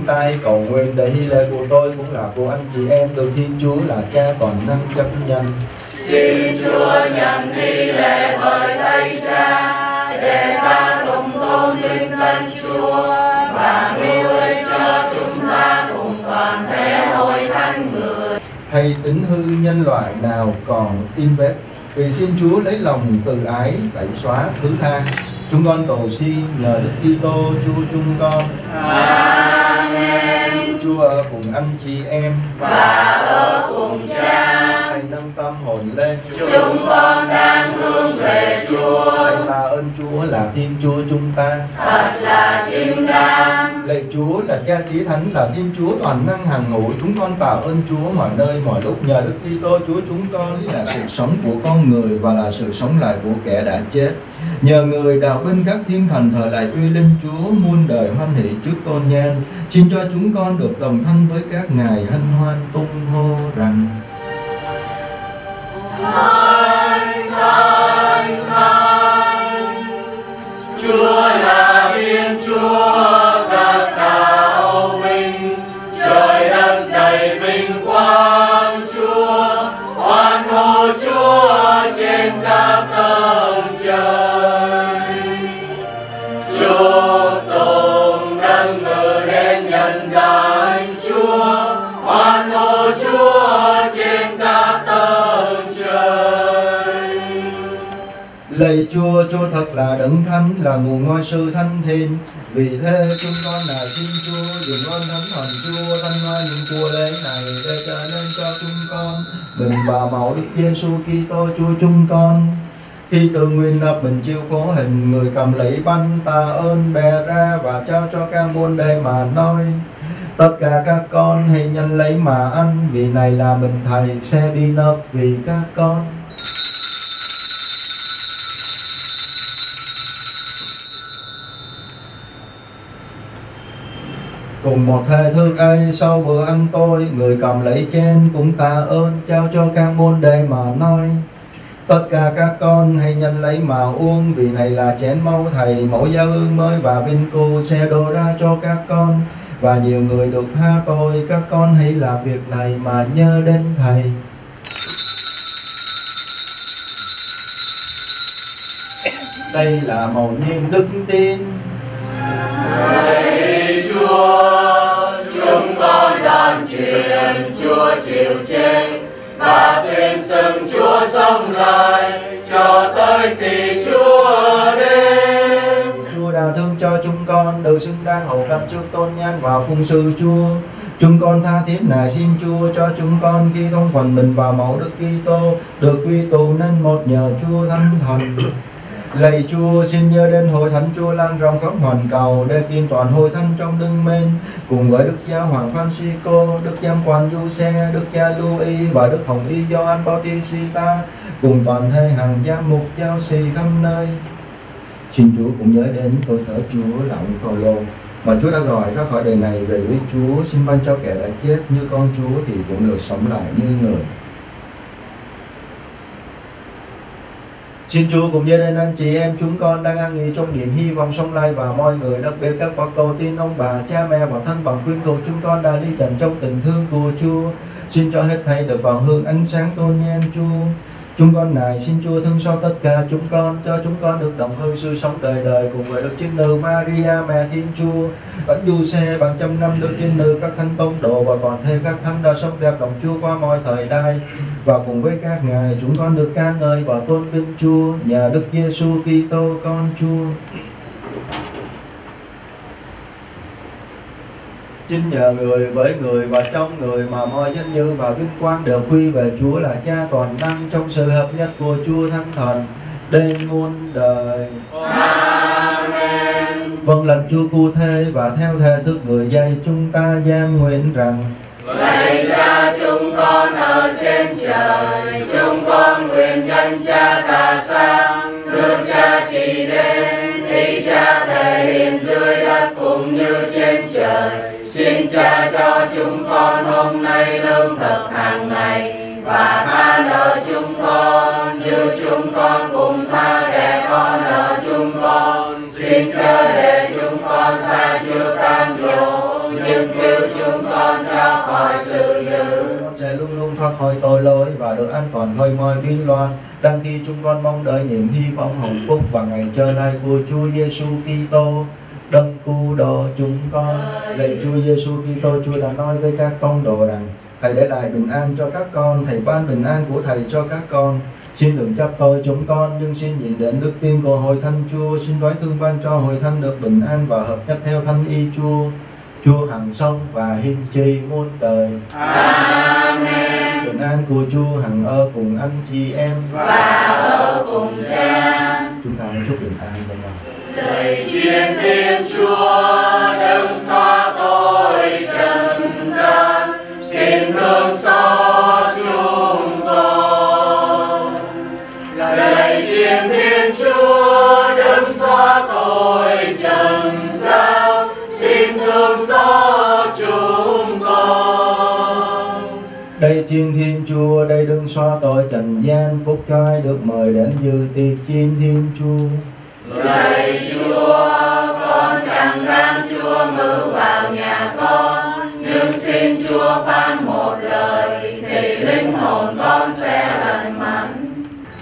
chúng ta hãy cầu nguyện để hy lễ của tôi cũng là của anh chị em được Thiên Chúa là Cha toàn năng chấp nhận. Xin Chúa nhận hy lễ bởi tay Cha để ta cùng tôn vinh danh Chúa và hữu ích cho chúng ta cùng toàn thể hội thánh người. Hay tính hư nhân loại nào còn in vết, vì xin Chúa lấy lòng từ ái tẩy xóa thứ tha. Chúng con cầu xin nhờ Đức Kitô Chúa chúng con. Amen. Chúa ở cùng anh chị em và ở cùng Cha. Hãy nâng tâm hồn lên. Chúng con đang hướng về Chúa. Hãy tạ ơn Chúa là Thiên Chúa chúng ta. Thật là chính đáng. Lạy Chúa là Cha Chí Thánh, là Thiên Chúa toàn năng hằng ngũ. Chúng con tạ ơn Chúa mọi nơi mọi lúc. Nhờ Đức Kitô Chúa chúng con là sự sống của con người và là sự sống lại của kẻ đã chết. Nhờ người đạo binh các thiên thần thờ lại uy linh Chúa, muôn đời hoan hỷ trước tôn nhan. Xin cho chúng con được đồng thanh với các ngài hân hoan tung hô rằng: Thánh, Thánh, Thánh, Chúa là Thiên Chúa các đạo binh, trời đất đầy vinh quang Chúa, hoan hô Chúa trên các tầng trời. Chúc tụng nâng ngự đến nhân gian Chúa, hoan hô Chúa trên các tầng trời. Lạy Chúa, Chúa thật là đấng thánh, là nguồn ngôi sự thánh thiên. Vì thế chúng con là xin Chúa dùng ơn thánh thần Chúa thanh hóa những của lễ này để trở nên cho chúng con mình và mẫu Đức Giêsu Kitô Chúa chúng con. Khi tự nguyện nộp mình chịu khổ hình, người cầm lấy bánh tạ ơn bè ra và trao cho các môn đệ mà nói: tất cả các con hãy nhận lấy mà ăn, vì này là mình Thầy sẽ bị nộp vì các con. Cùng một thể thức ấy, sau bữa ăn tôi, người cầm lấy chén cũng tạ ơn, trao cho các môn đệ mà nói: tất cả các con hãy nhận lấy mà uống, vì này là chén máu Thầy, mẫu giao ước mới và vinh cưu sẽ đổ ra cho các con. Và nhiều người được tha tội, các con hãy làm việc này mà nhớ đến Thầy. Đây là mầu nhiệm đức tin. Lạy Chúa, chúng con đón truyền Chúa chịu chết và tuyên xưng Chúa sống lại cho tới khi Chúa đến. Chúa đã thương cho chúng con được xứng đáng hầu cận trước tôn nhan và phụng sự Chúa. Chúng con tha thiết nài xin Chúa cho chúng con khi thông phần mình vào mẫu Đức Kitô được quy tụ nên một nhờ Chúa Thánh Thần. Lạy Chúa, xin nhớ đến hội thánh Chúa lan rộng khắp hoàn cầu để kiên toàn hội thánh trong đương mến, cùng với Đức Giáo Hoàng Francisco, Đức Giám quan Giuse, Đức Cha Louis và Đức Hồng Y Gioan Bautista, cùng toàn thể hàng giám mục giáo sĩ khắp nơi. Xin Chúa cũng nhớ đến tôi thở Chúa là ông Phaolô mà Chúa đã gọi ra khỏi đời này về với Chúa. Xin ban cho kẻ đã chết như con Chúa thì cũng được sống lại như người. Xin Chúa cũng nhớ đến anh chị em chúng con đang an nghỉ trong niềm hy vọng sống lại, và mọi người, đặc biệt các bậc cầu tin, ông bà, cha mẹ và thân bằng quyến thuộc chúng con đã ly trần trong tình thương của Chúa. Xin cho hết thảy được vào hương ánh sáng tôn nhan Chúa. Chúng con này xin Chúa thương xót tất cả chúng con, cho chúng con được đồng hương sự sống đời đời cùng với Đức Trinh Nữ Maria mẹ Thiên Chúa, Thánh Giuse, bằng trăm năm Đức Trinh Nữ, các thánh tông đồ và còn thêm các thánh đã sống đẹp lòng Chúa qua mọi thời đại. Và cùng với các ngài chúng con được ca ngợi và tôn vinh Chúa nhờ Đức Giêsu Kitô con Chúa. Chính nhờ người, với người và trong người mà mọi danh dự và vinh quang đều quy về Chúa là Cha toàn năng trong sự hợp nhất của Chúa Thánh Thần đến muôn đời. Amen. Vâng lệnh Chúa cụ thể và theo thể thức người dạy chúng ta giam nguyện rằng: Lạy Cha chúng con ở trên trời, chúng con nguyện danh Cha tỏa sáng, nước Cha trị đến, ý Cha thể hiện dưới đất cũng như trên trời. Xin Cha cho chúng con hôm nay lương thực hàng ngày, và tha nợ chúng con như chúng con cũng tha kẻ có nợ chúng con. Xin chớ để chúng con sa trước cám dỗ, nhưng thoát khỏi tội lỗi và được an toàn khỏi mọi biến loạn. Đang khi chúng con mong đợi niềm hy vọng hạnh phúc và ngày trở lại của Chúa Giêsu Kitô, đấng cứu độ chúng con. Lạy Chúa Giêsu Kitô, Chúa đã nói với các con đồ rằng Thầy để lại bình an cho các con, Thầy ban bình an của Thầy cho các con. Xin đừng chấp tội chúng con, nhưng xin nhìn đến đức tin của Hội Thánh Chúa. Xin đoái thương ban cho Hội Thánh được bình an và hợp nhất theo Thánh ý Chúa. Chúa hằng sống và hiên tri muôn đời. Amen. Bình an của Chúa hằng ở cùng anh chị em và ở cùng cha. Chúng ta chúc bình an bên nhau. Lạy chiên Thiên Chúa, đừng xóa tội trần gian, xin thương xót chúng con. Lạy chiên Thiên Chúa, đừng xóa tội trần gian, xin thương xót chúng con. Đây chiên Thiên Chúa, đây đừng xóa tội trần gian, phúc cho ai được mời đến dự tiệc chiên Thiên Chúa. Lạy Chúa, con chẳng đáng Chúa ngự vào nhà con, nhưng xin Chúa phán một lời thì linh hồn con sẽ lành mạnh.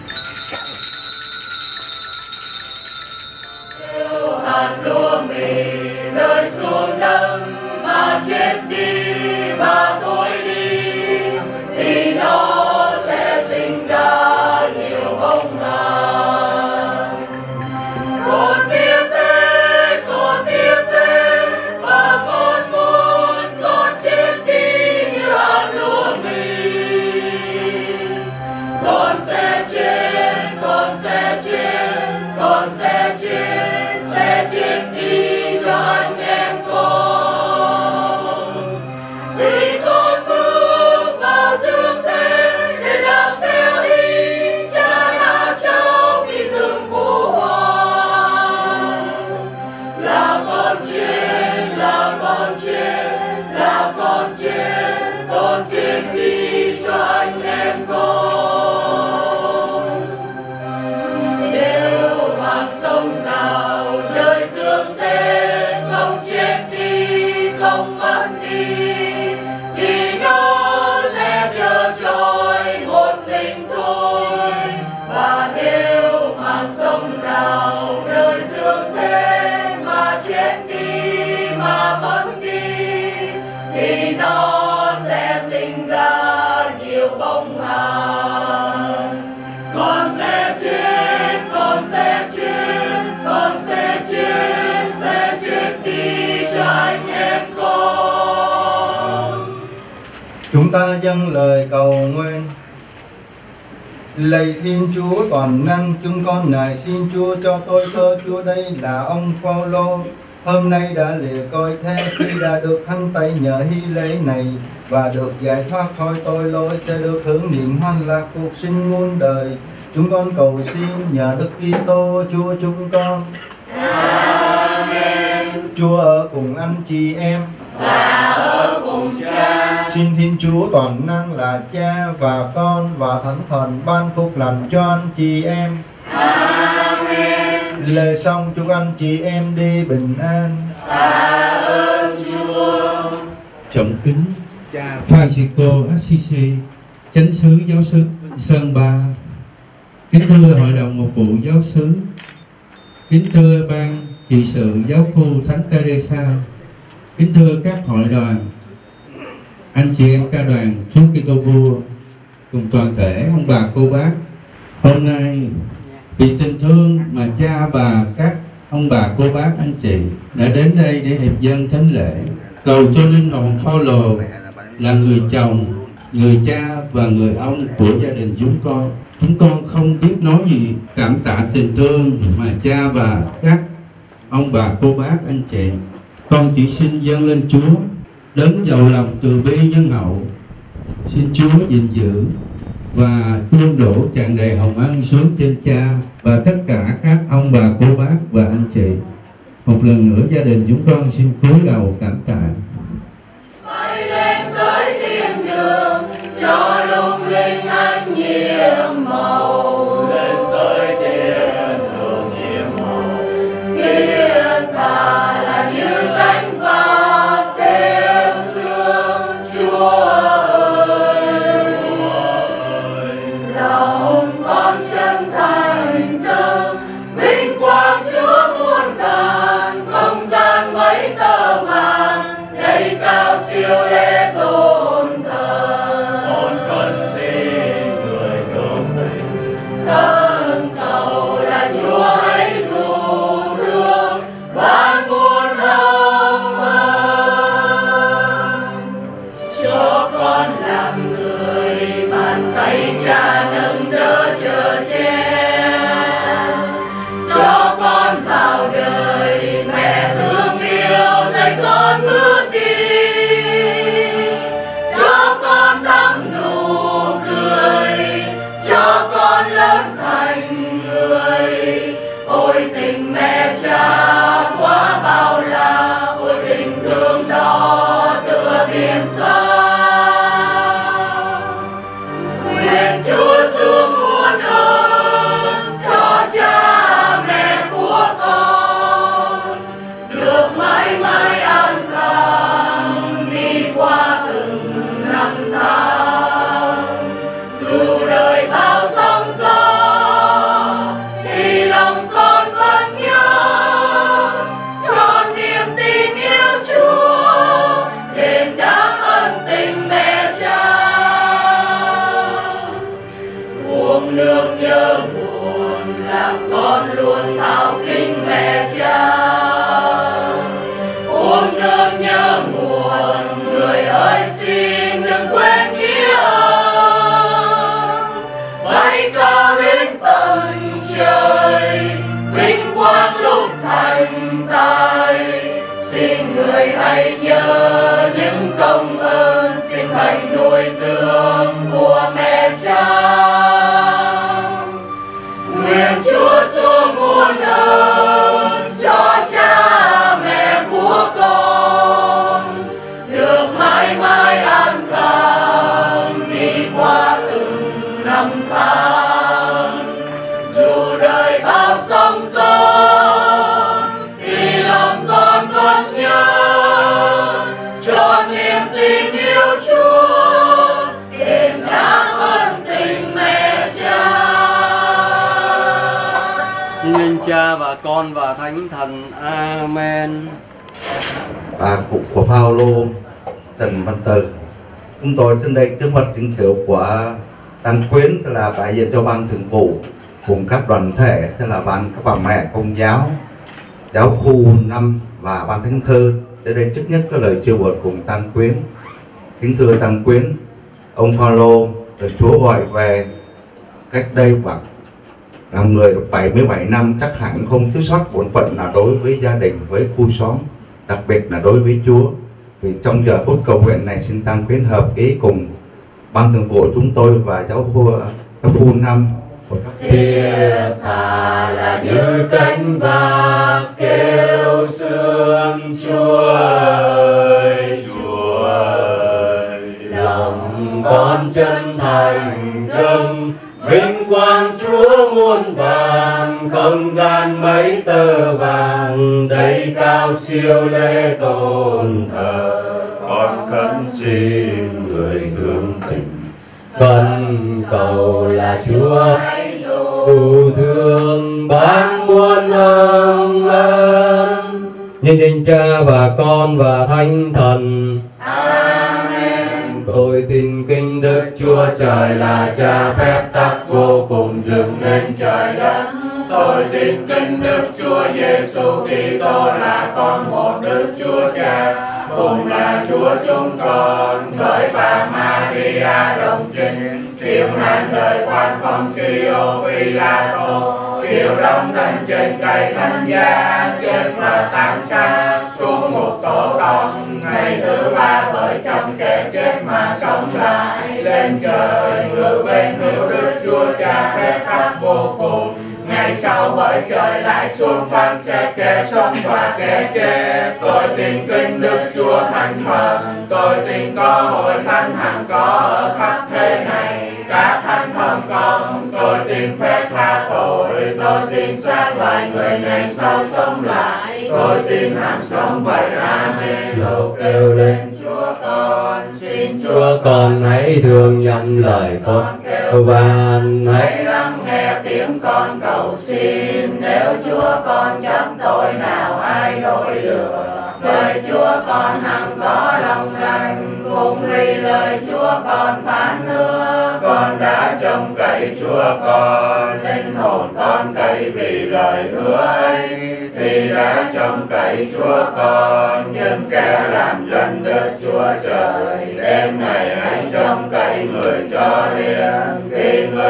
Nếu hạt lúa mì rơi xuống đất mà chết đi và tôi đi, thì nó sẽ sinh ra nhiều bông hạt. Con biết thế, và con muốn con chết đi như hạt lúa mì. Con sẽ chết, con sẽ chết đi cho anh em con. Vì con bước vào dương thế để làm theo ý Cha đã trao đi rừng Vũ Hoàng. Là con chết đi cho anh em con. Nếu hạt sống nào nơi dương thế không chết đi, không mất đi, thì nó sẽ trơ trọi một mình thôi. Và nếu hạt sống nào nơi dương thế mà chết đi, mà mất đi, thì nó sẽ sinh ra nhiều bông hạt. Con sẽ chết đi cho anh em con. Chúng ta dâng lời cầu nguyện. Lạy Thiên Chúa toàn năng, chúng con nài xin Chúa cho tôi tớ Chúa đây là ông Phaolô, hôm nay đã lìa cõi thế, khi đã được thanh tẩy nhờ hy lễ này và được giải thoát khỏi tội lỗi, sẽ được hưởng niềm hoan lạc phục sinh muôn đời. Chúng con cầu xin nhờ Đức Kitô Chúa chúng con. Amen. Chúa ở cùng anh chị em và ở cùng cha. Xin Thiên Chúa toàn năng là Cha và Con và Thánh Thần ban phúc lành cho anh chị em. Amen. Lễ xong chúc anh chị em đi bình an. Tạ ơn Chúa. Trọng kính cha Francisco Assisi, chánh xứ giáo xứ Sơn Ba, kính thưa hội đồng mục vụ giáo xứ, kính thưa ban trị sự giáo khu Thánh Teresa, kính thưa các hội đoàn, anh chị em ca đoàn Chúa Kitô Vua cùng toàn thể ông bà cô bác. Hôm nay vì tình thương mà cha bà, các ông bà cô bác anh chị đã đến đây để hiệp dâng thánh lễ, cầu cho linh hồn Phaolô là người chồng, người cha và người ông của gia đình chúng con. Chúng con không biết nói gì cảm tạ tình thương mà cha và các ông bà cô bác anh chị. Con chỉ xin dâng lên Chúa đấng giàu lòng từ bi nhân hậu. Xin Chúa gìn giữ và tuôn đổ tràn đầy hồng ân xuống trên cha và tất cả các ông bà cô bác và anh chị. Một lần nữa gia đình chúng con xin cúi đầu cảm tạ. Bay lên tới thiên đường cho lung linh anh nhiệm màu. Lên tới thiên đường nhiệm màu. Thiên thà là như cánh vàng theo sương Chúa ơi. lạy Cha nâng đỡ chở che, cho con vào đời. Mẹ thương yêu dạy con bước đi, cho con thắm nụ cười, cho con lớn thành người. Ôi tình mẹ Cha quá bao la, ôi tình thương đó tựa biển xa. Nguyện Chúa xuống muôn ơn cho cha mẹ của con được mãi mãi an khang đi qua từng năm tháng. Dù đời bao sóng gió thì lòng con vẫn nhớ, cho niềm tin yêu Chúa đền đáp ân tình mẹ Cha. Uống nước nhớ nguồn làm con luôn thao kính mẹ Cha. Uống nước nhớ nguồn, người ơi xin đừng quên nghĩa ơn. Bay cao đến tận trời, vinh quang lúc thành tài. Xin người hãy nhớ những công ơn sinh thành nuôi dưỡng của mẹ Cha. Nguyện Chúa xuống muôn ơn cho cha mẹ của con được mãi mãi an khang đi qua từng năm tháng. Dù đời bao sóng gió thì lòng con vẫn nhớ, cho niềm tin yêu Chúa đền đáp ân tình mẹ Cha. Nhân Cha và Con và Thánh Thần. Amen. Bà cụ của Phaolô Trần Văn Từ. Chúng tôi trên đây trước mặt tín cửu của Tăng Quyến, tức là đại diện cho ban thường vụ cùng các đoàn thể, tức là ban các bà mẹ Công giáo, giáo khu 5 và ban thánh thư. Đến đây trước nhất có lời chia buồn cùng Tăng Quyến. Kính thưa Tăng Quyến, ông Phaolô được Chúa gọi về cách đây khoảng làm người được 77 năm, chắc hẳn không thiếu sót bổn phận nào đối với gia đình, với khu xóm, đặc biệt là đối với Chúa. Vì trong giờ phút cầu nguyện này, xin Tăng Quyến hợp ý cùng ban thường vụ chúng tôi và giáo khu 5 của các Thiết tha là như cánh bạc kêu sương Chúa ơi, Chúa ơi. Lòng con chân thành dâng vinh quang Chúa muôn vàn, không gian mấy tơ vàng đầy cao siêu lễ tôn thờ. Con khấn xin người thương tình, khấn cầu là Chúa dù thương ban muôn ơn. Nhân danh Cha và Con và Thánh Thần. Amen. Tôi tin kính Đức Chúa Trời là Cha phép tắc vô cùng dựng nên trời đất. Tôi tin kính Đức Chúa Giêsu Kitô là con một Đức Chúa Cha, cùng là Chúa chúng con, bởi bà Maria đồng trinh, chịu nạn đời quan phong Sio Phi La Tô, chịu đóng đinh trên cây thánh giá, chết và táng xác xuống ngục tổ tông. Ngày thứ ba bởi trong kẻ chết mà sống lại, lên trời ngự bên hữu Đức Chúa Cha phép tắc vô cùng. Ngày sau bởi trời lại xuống phán xét kẻ sống và kẻ chết. Tôi tin kính Đức Chúa Thánh Thần, tôi tin có hội thánh hằng có ở khắp thế này, các thánh thần công. Tôi tin phép tha tội, tôi tin xác lại người ngày sau sống lại. Tôi xin hằng sống vậy. Amen. Dầu kêu lên Chúa con, xin Chúa con hãy thương nhận lời con kêu van, hãy lắng nghe tiếng con cầu xin. Nếu Chúa con chấp tội nào ai nổi lửa, lời Chúa con hằng có lòng lành, cùng vì lời Chúa con phán hứa. Con đã trông cậy Chúa con, linh hồn con cậy vì lời hứa ấy, thì đã trông cậy Chúa con. Nhưng kẻ làm dân Đức Chúa Trời, đêm ngày hãy trông cậy người cho riêng.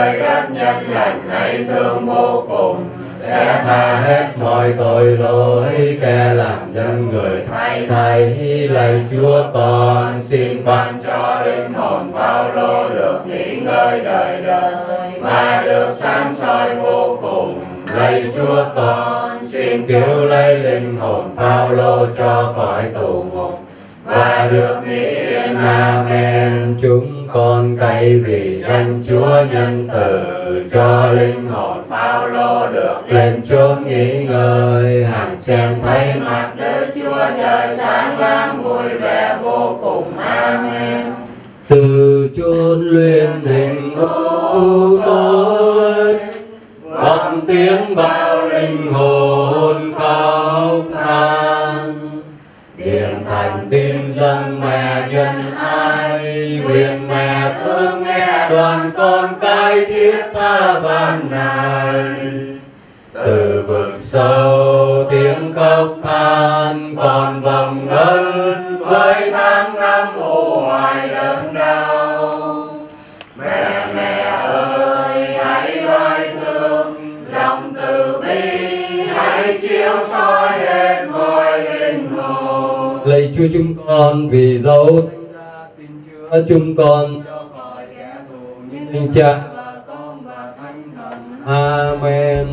trời đất nhân lành hay thương vô cùng, sẽ tha hết mọi tội lỗi kẻ làm nhân người thay. Lạy Chúa con xin ban cho linh hồn Phaolô được nghỉ ngơi đời đời và được sáng soi vô cùng. Lạy Chúa con xin cứu lấy linh hồn Phaolô cho khỏi tù ngục và được nghỉ yên. Amen. Chúng con cậy vì danh Chúa nhân từ cho linh hồn Phaolô được lên chốn nghỉ ngơi. Hằng xem thấy mặt Đức Chúa Trời sáng láng vui vẻ vô cùng. Amen. Từ chốn luyện hình u tối vọng tiếng bao linh hồn khóc than. Điện thành tin dâng mẹ nhân ai, nguyện mẹ thương nghe đoàn con cái thiết tha van nài. Từ vực sâu tiếng khóc than còn vòng ngân với tháng năm u hoài đớn đau. Mẹ ơi hãy loay thương lòng từ bi, hãy chiếu soi hết mọi linh hồn. Lạy Chúa chúng con vì dấu xin chữa chúng con cho khỏi kẻ thù như Cha và Con và Thánh Thần. Amen.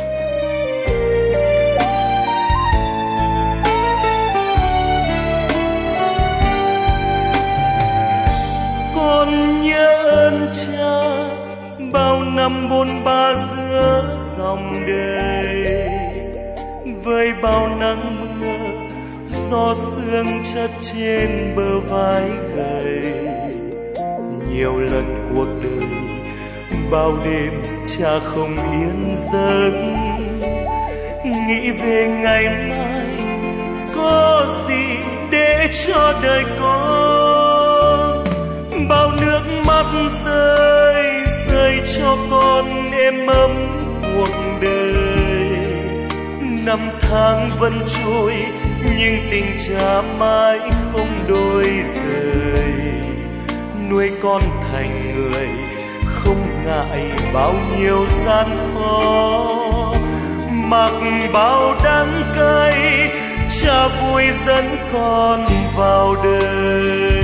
Con nhớ ơn Cha bao năm bôn ba giữa dòng đời, với bao nắng mưa gió sương chất trên bờ vai gầy. Nhiều lần cuộc đời bao đêm Cha không yên giấc, nghĩ về ngày mai có gì để cho đời con. Bao nước mắt rơi cho con êm ấm cuộc đời. Năm tháng vẫn trôi nhưng tình Cha mãi không đôi rời. Nuôi con thành người không ngại bao nhiêu gian khó, mặc bao đắng cay Cha vui dẫn con vào đời.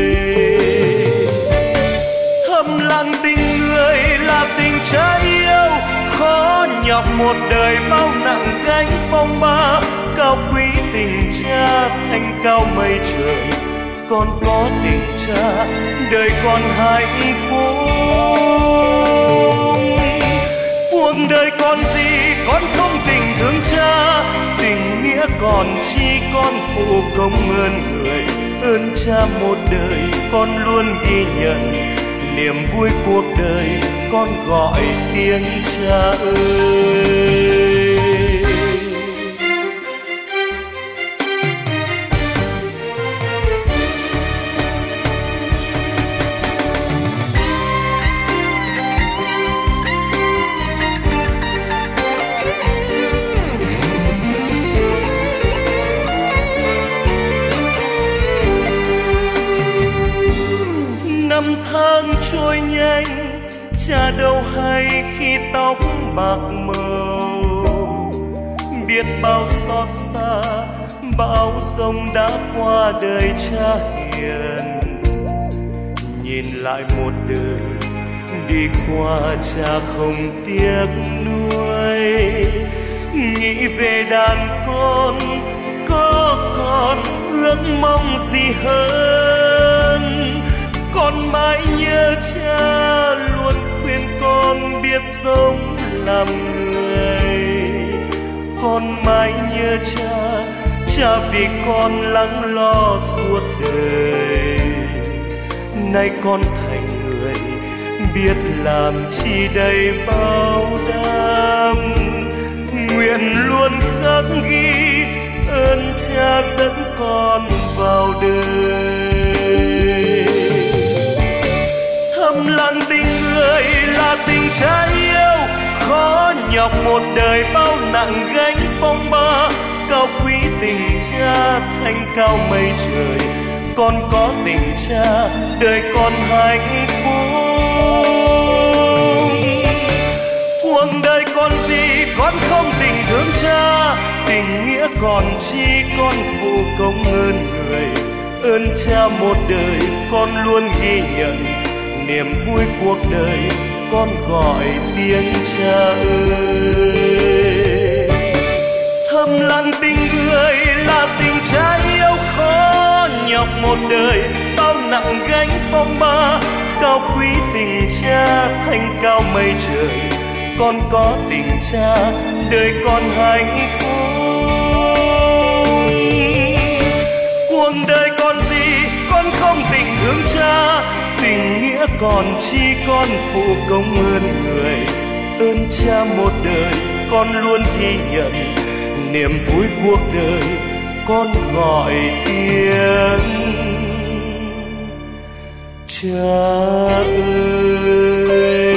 Thầm lặng tình người là tình Cha yêu, khó nhọc một đời bao nặng gánh phong ba. Cao quý tình Cha thanh cao mây trời, con có tình Cha đời con hạnh phúc. Cuộc đời còn gì con không tình thương Cha, tình nghĩa còn chi con phụ công ơn người. Ơn Cha một đời con luôn ghi nhận, niềm vui cuộc đời con gọi tiếng Cha ơi. Năm tháng trôi nhanh, Cha đâu hay khi tóc bạc màu. Biết bao xót xa, bão giông đã qua đời Cha hiền. Nhìn lại một đời đi qua Cha không tiếc nuối. Nghĩ về đàn con, có con ước mong gì hơn. Con mãi nhớ Cha luôn khuyên con biết sống làm người. Con mãi nhớ Cha, Cha vì con lắng lo suốt đời. Nay con thành người biết làm chi đầy bao đam. Nguyện luôn khắc ghi ơn Cha dẫn con vào đời. Thầm lặng tình người là tình Cha yêu, khó nhọc một đời bao nặng gánh phong ba. Cao quý tình Cha thanh cao mây trời, con có tình Cha đời con hạnh phúc. Cuộc đời còn gì con không tình thương cha, tình nghĩa còn chi con phụ công ơn người. Ơn cha một đời con luôn ghi nhận, niềm vui cuộc đời con gọi tiếng cha ơi. Thầm lặng tình người là tình cha yêu khó nhọc một đời, bao nặng gánh phong ba. Cao quý tình cha thanh cao mây trời, con có tình cha đời con hạnh phúc. Cuộc đời còn gì con không tình thương cha, tình nghĩa còn chi con phụ công ơn người. Ơn cha một đời con luôn ghi nhận, niềm vui cuộc đời con gọi tiếng cha ơi.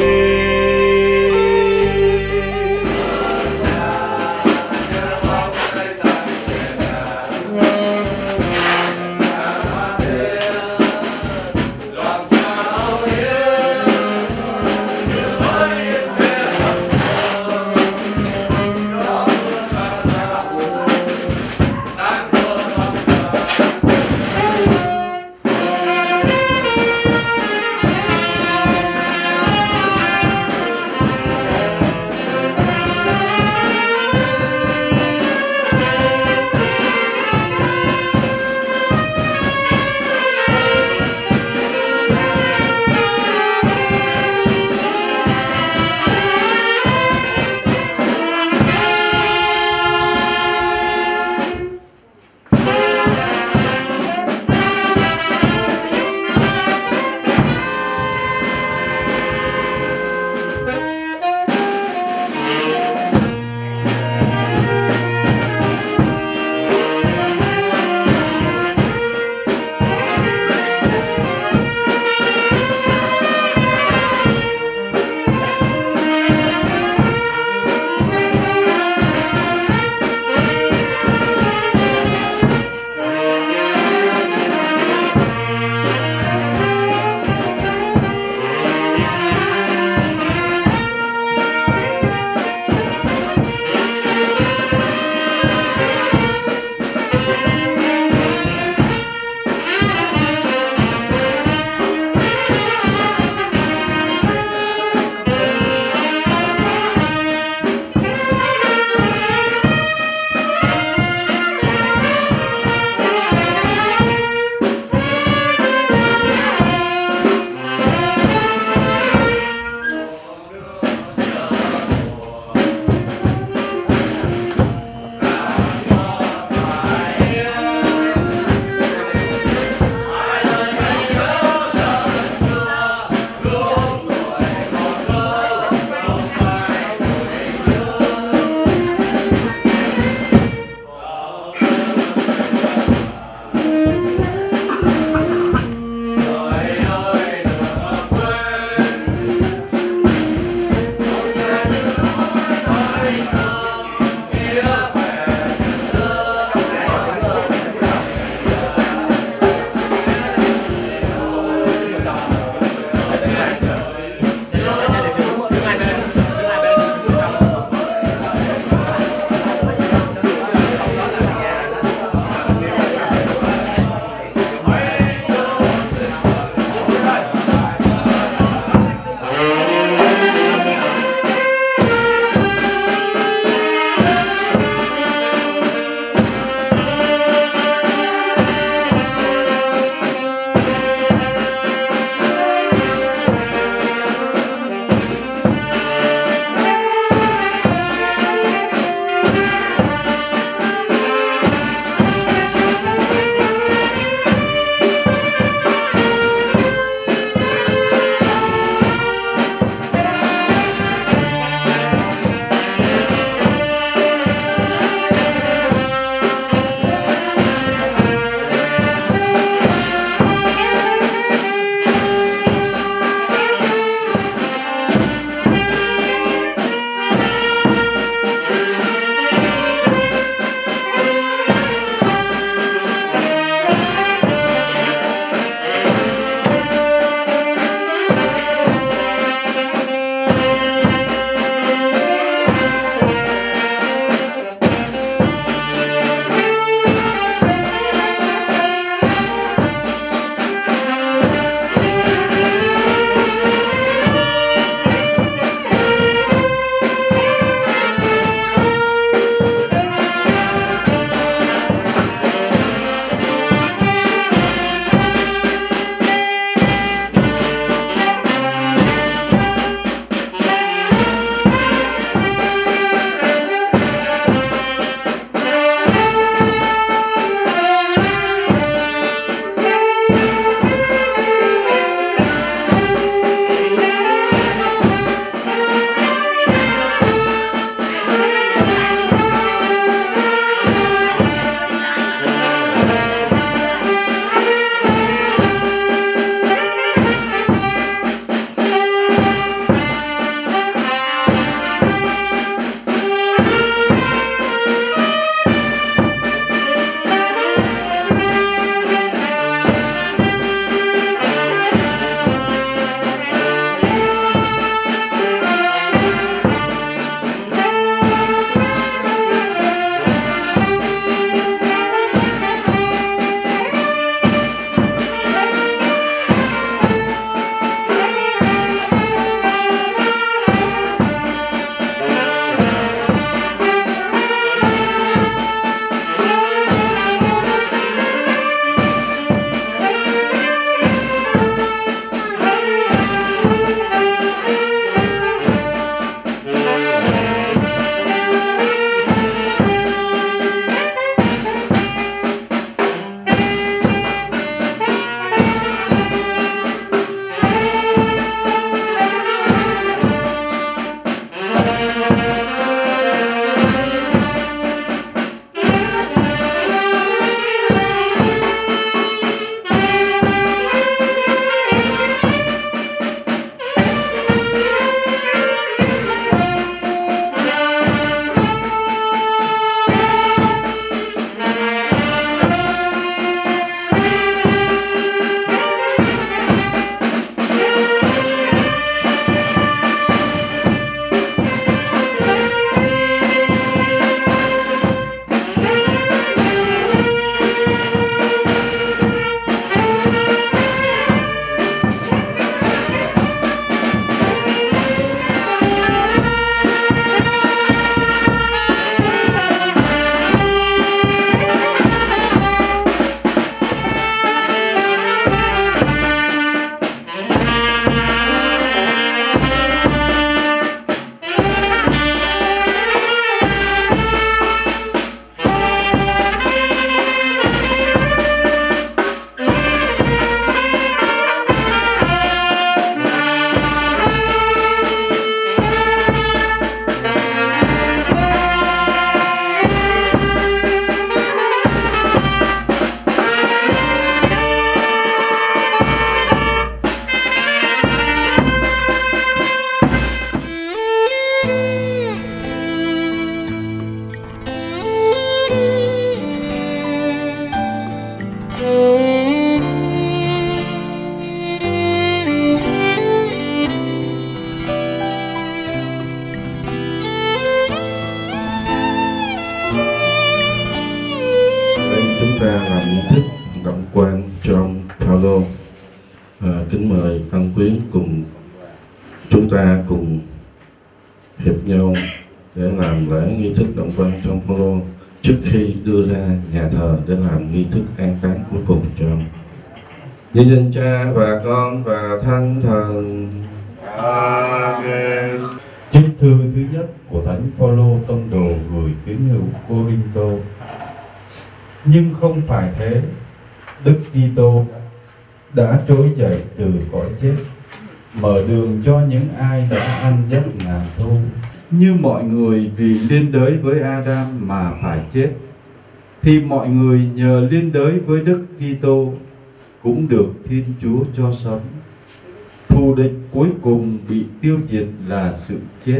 Kính mời tăng quyến cùng chúng ta cùng hiệp nhau để làm lễ nghi thức động quan trong Phaolô trước khi đưa ra nhà thờ để làm nghi thức an táng cuối cùng cho ông. Nhân danh Cha và Con và Thánh Thần. Amen. Trích thư thứ nhất của Thánh Phaolô tông đồ gửi tín hữu Cô-rinh-tô. Nhưng không phải thế, Đức Kitô đã trỗi dậy từ cõi chết, mở đường cho những ai đã ăn giấc ngàn thu. Như mọi người vì liên đới với Adam mà phải chết, thì mọi người nhờ liên đới với Đức Kitô cũng được Thiên Chúa cho sống. Thù địch cuối cùng bị tiêu diệt là sự chết.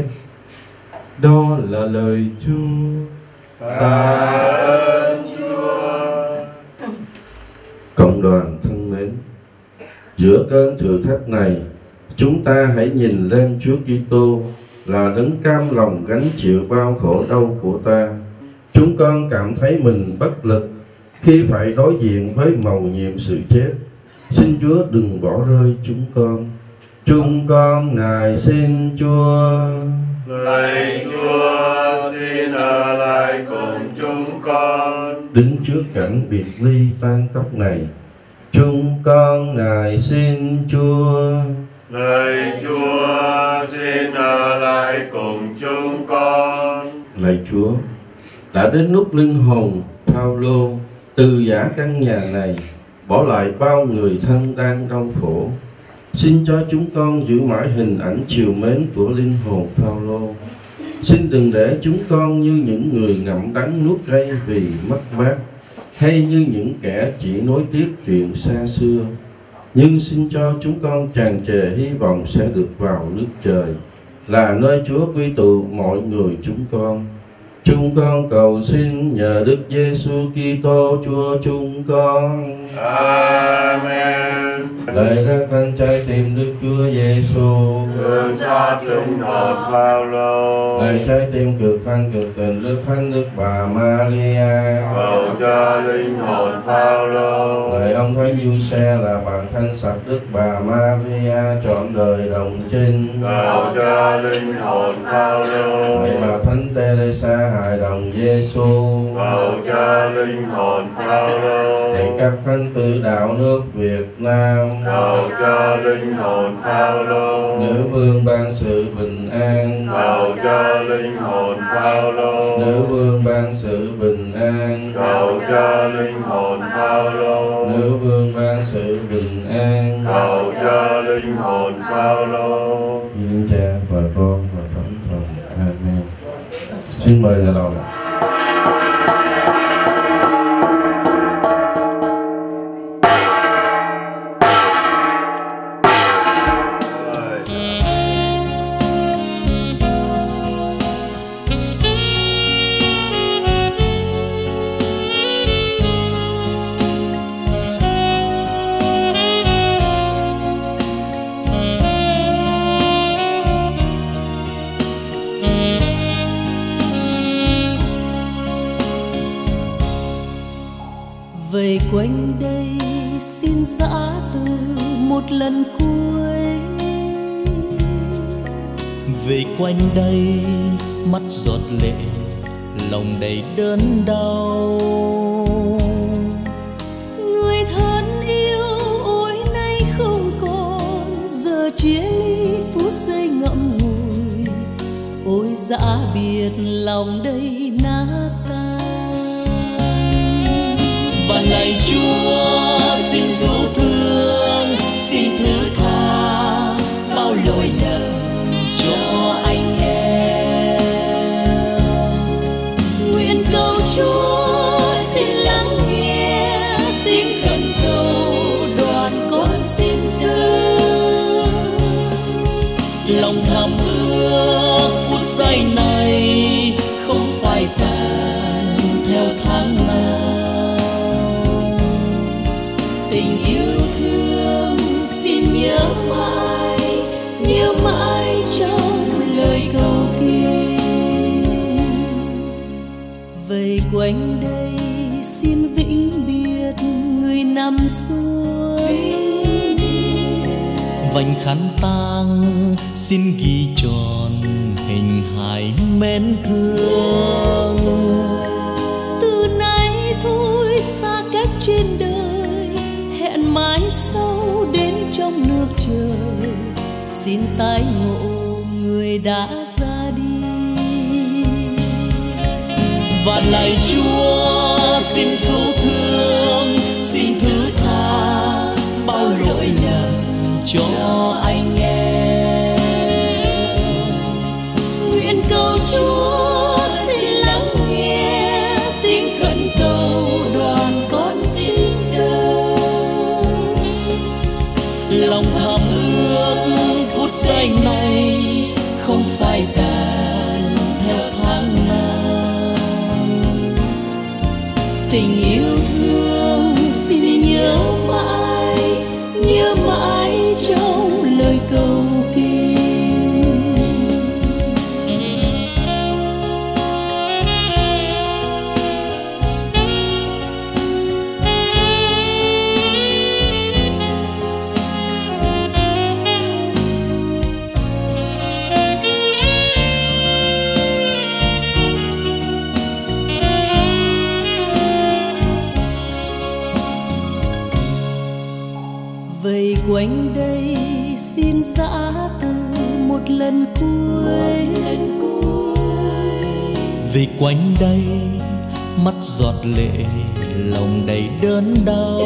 Đó là lời Chúa. Tạ ơn Chúa. Cộng đoàn thân mến, giữa cơn thử thách này, chúng ta hãy nhìn lên Chúa Kitô là đấng cam lòng gánh chịu bao khổ đau của ta. Chúng con cảm thấy mình bất lực khi phải đối diện với mầu nhiệm sự chết. Xin Chúa đừng bỏ rơi chúng con. Chúng con nài xin Chúa. Lạy Chúa, xin ở lại cùng chúng con. Đứng trước cảnh biệt ly tan tóc này, chúng con nài xin Chúa. Lạy Chúa, xin ở lại cùng chúng con. Lạy Chúa, đã đến lúc linh hồn Phaolô từ giã căn nhà này, bỏ lại bao người thân đang đau khổ. Xin cho chúng con giữ mãi hình ảnh trìu mến của linh hồn Phaolô. Xin đừng để chúng con như những người ngậm đắng nuốt cay vì mất mát, hay như những kẻ chỉ nối tiếc chuyện xa xưa. Nhưng xin cho chúng con tràn trề hy vọng sẽ được vào nước trời, là nơi Chúa quy tụ mọi người chúng con. Chúng con cầu xin nhờ Đức Giêsu Kitô Chúa chúng con. Amen. Lạy các thánh trái tim Đức Chúa Giêsu, thương xót linh hồn Phaolô. lạy trái tim cực thanh cực tình Đức Thánh Đức Bà Maria, cầu cho linh hồn Phaolô. lạy ông Thánh Giuse là bạn thanh sạch Đức Bà Maria trọn đời đồng trinh, cầu cho linh hồn Phaolô. lạy bà Thánh Teresa hài đồng Giêsu, cầu cho linh hồn Phaolô. lạy các thánh tử đạo nước Việt Nam, cầu cho linh hồn Phaolô. nữ vương ban sự bình an, cầu cho linh hồn Phaolô. nữ vương ban sự bình an, cầu cho linh hồn Phaolô. nữ vương ban sự bình an, cầu cho linh hồn Phaolô. Như Cha và Con và Thánh Thần. Amen. Xin mời nhà đầu. Về quanh đây xin giã từ một lần cuối. Về quanh đây mắt giọt lệ, lòng đầy đớn đau. Người thân yêu ôi nay không còn, giờ chia ly phút giây ngậm ngùi. Ôi dã biệt lòng đây nát tan. Và lạy Chúa xin dấu thương, xin thứ tha bao lỗi lầm cho anh em. Nguyện cầu Chúa xin lắng nghe tiếng khẩn cầu đoàn con xin dâng. Lòng thầm ước phút giây này không phải tàn theo tháng năm. Tình yêu thương xin nhớ mãi trong lời cầu kinh. Về quanh đây xin vĩnh biệt người nằm xuôi. vành khăn tang xin ghi tròn hình hài mến thương. Từ nay thôi xa cách trên đời, hẹn mãi sau đến trong nước trời. Xin tái ngộ người đã ra đi. Và lạy Chúa xin số thương, xin thứ tha bao lỗi lầm cho anh em. Nguyện cầu Chúa xin lắng nghe tiếng khẩn cầu đoàn con xin dâng. Lòng thầm ước phút giây này không phải tàn theo tháng năm. Tình yêu thương xin nhớ mãi trong lời cầu kinh. Vây quanh đây xin giã từ một lần cuối. Vì quanh đây mắt giọt lệ, lòng đầy đớn đau.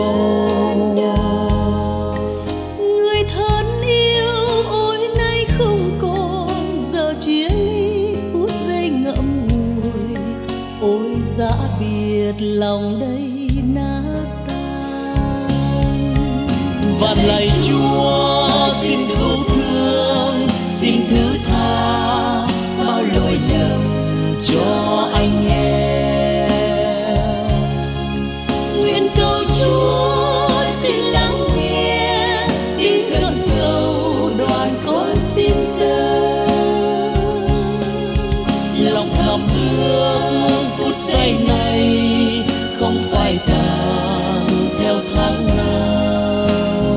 Người thân yêu ôi nay không còn, giờ chia ly phút giây ngậm ngùi. Ôi giã biệt lòng đây nát tan. Và lạy Chúa xin số thương, xin thứ tha bao lỗi lầm cho anh em. Nguyện cầu Chúa xin lắng nghe tiếng khẩn cầu đoàn con xin dâng. Lòng thầm ước phút giây này không phải tàn theo tháng năm.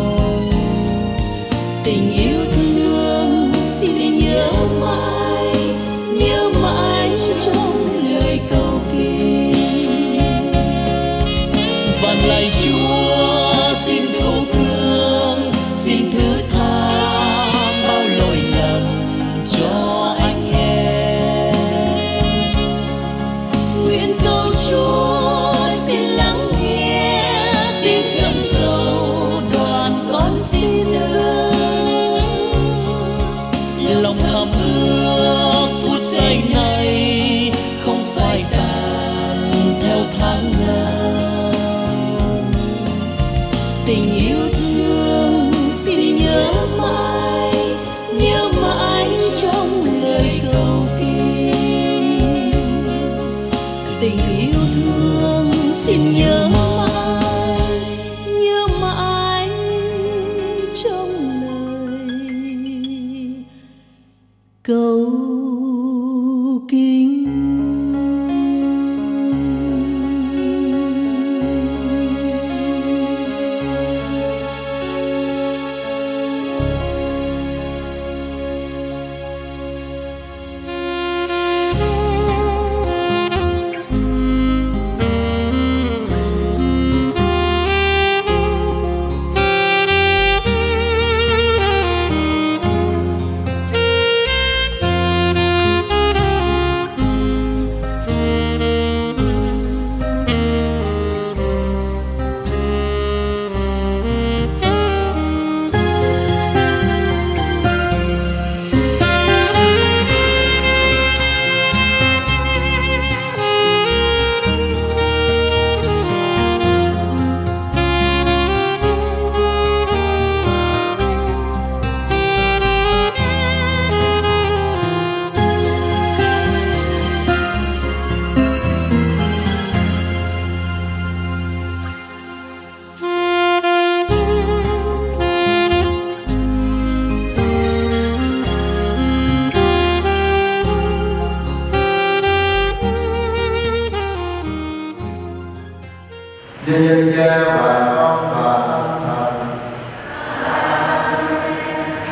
Tình yêu thương xin nhớ mãi trong lời cầu kinh. Và lạy Chúa xin số thương, xin thứ tha bao lỗi lầm cho anh em. Nguyện cầu Chúa xin lắng nghe tiếng khẩn cầu đoàn con xin dâng. Lòng thầm ước phút giây này không phải tàn theo tháng năm. Tình yêu thương xin nhớ mãi trong lời cầu kinh. Tình yêu thương xin nhớ mãi trong lời cầu kinh.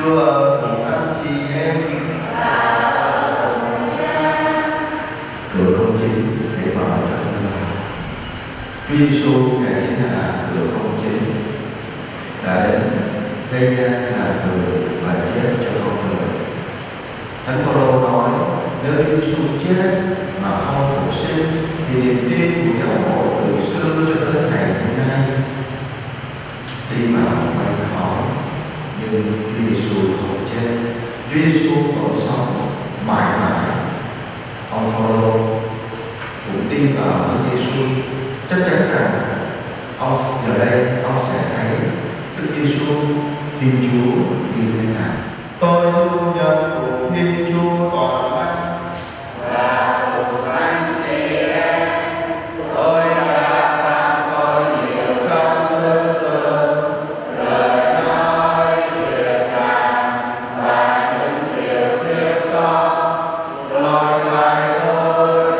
Chúa ở cùng anh chị em. Cửa công chính để mở cho chúng ta. Chúa Giêsu Ngài chính là cửa công chính đã đến đây là người và chết cho con người. Thánh Phaolô nói nếu Chúa Giêsu chết mà không phục sinh thì niềm tin của giáo hội từ xưa cho tới ngày hôm nay đi vào may khó, nhưng Chúa Giêsu không chết, Chúa Giêsu còn sống mãi mãi. Ông Phaolô cũng tin vào Chúa Giêsu, chắc chắn rằng ông giờ đây ông sẽ thấy Đức Giêsu Thiên Chúa như thế nào. Tôi thu nhận của Thiên Chúa toàn năng và cùng anh chị em, tôi đã phạm tội nhiều trong tư tưởng, lời nói, việc làm và những điều thiếu sót, lỗi tại tôi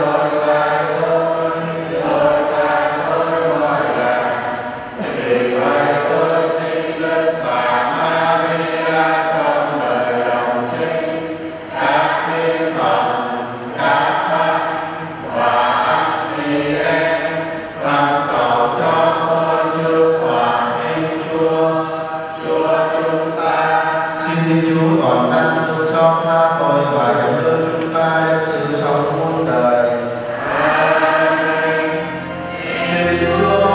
mọi lần. Vì vậy tôi xin Đức Bà Maria trong đời đồng trinh, các thiên thần, các thánh và anh chị em van cầu cho tôi trước Hoàng Thiên Chúa, Chúa chúng ta. Xin Thiên Chúa toàn năng thương xót tha tội và dẫn đưa chúng ta đến sự sống muôn đời. Amen. Xin Chúa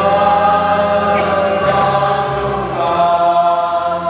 Xót chúng con.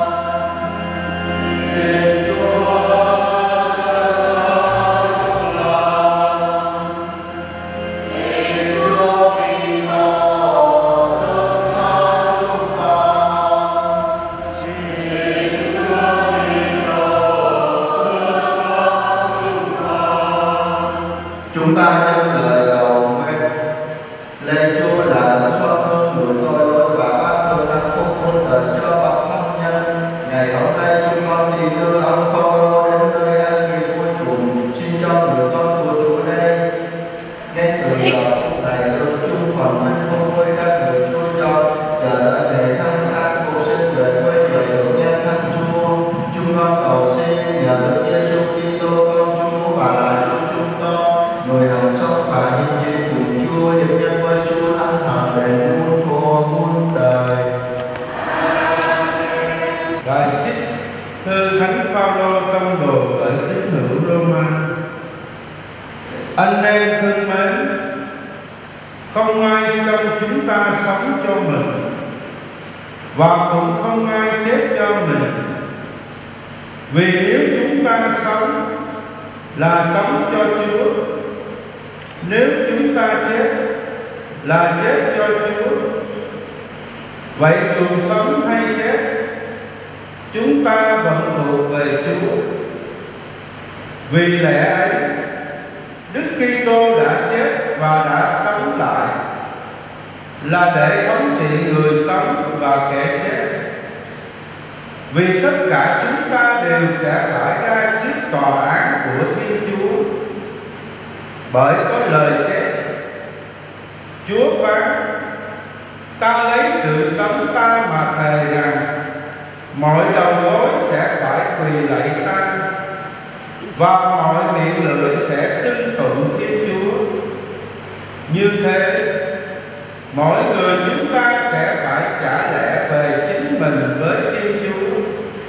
Xin Chúa xót chúng con. Xin Chúa Kitô thương xót chúng con. Xin Chúa Kitô thương xót chúng con. chúng ta nhân lời cầu nguyện. Lạy Chúa là xót thương người tôi lỗi và ban thường hạnh phúc muôn đời cho bậc hôn nhân. Ngày hôm nay chúng con đi đưa ông Phaolô đến nơi an nghỉ cuối cùng. Xin cho người con của Chúa đây nghe từ giờ phút này được chung phần hạnh phúc với các người Chúa cho chờ đợi ngày thăng sang phục sinh về quê người hưởng nhân thánh Chúa. Chúng con cầu xin nhờ Đức Giêsu Kitô con Chúa và là Chúa chúng con, người hằng sống và hiện trên cùng Chúa, hiệp nhất với Chúa thánh thần đến muôn thuở muôn đời. Bài trích thư Thánh Phaolô tông đồ gửi tín hữu Roma. Anh em thân mến, không ai trong chúng ta sống cho mình và cũng không ai chết cho mình. Vì nếu chúng ta sống là sống cho Chúa, nếu chúng ta chết là chết cho Chúa. Vậy dù sống hay chết, chúng ta vẫn thuộc về Chúa. Vì lẽ ấy, Đức Kitô đã chết và đã sống lại, là để thống trị người sống và kẻ chết. Vì tất cả chúng ta đều sẽ phải ra trước tòa án của Thiên Chúa. Bởi có lời chép: Chúa phán, ta lấy sự sống ta mà thề rằng mọi đầu gối sẽ phải quỳ lạy ta và mọi miệng lưỡi sẽ xưng tụng Thiên Chúa. Như thế, mỗi người chúng ta sẽ phải trả lẽ về chính mình với Thiên Chúa.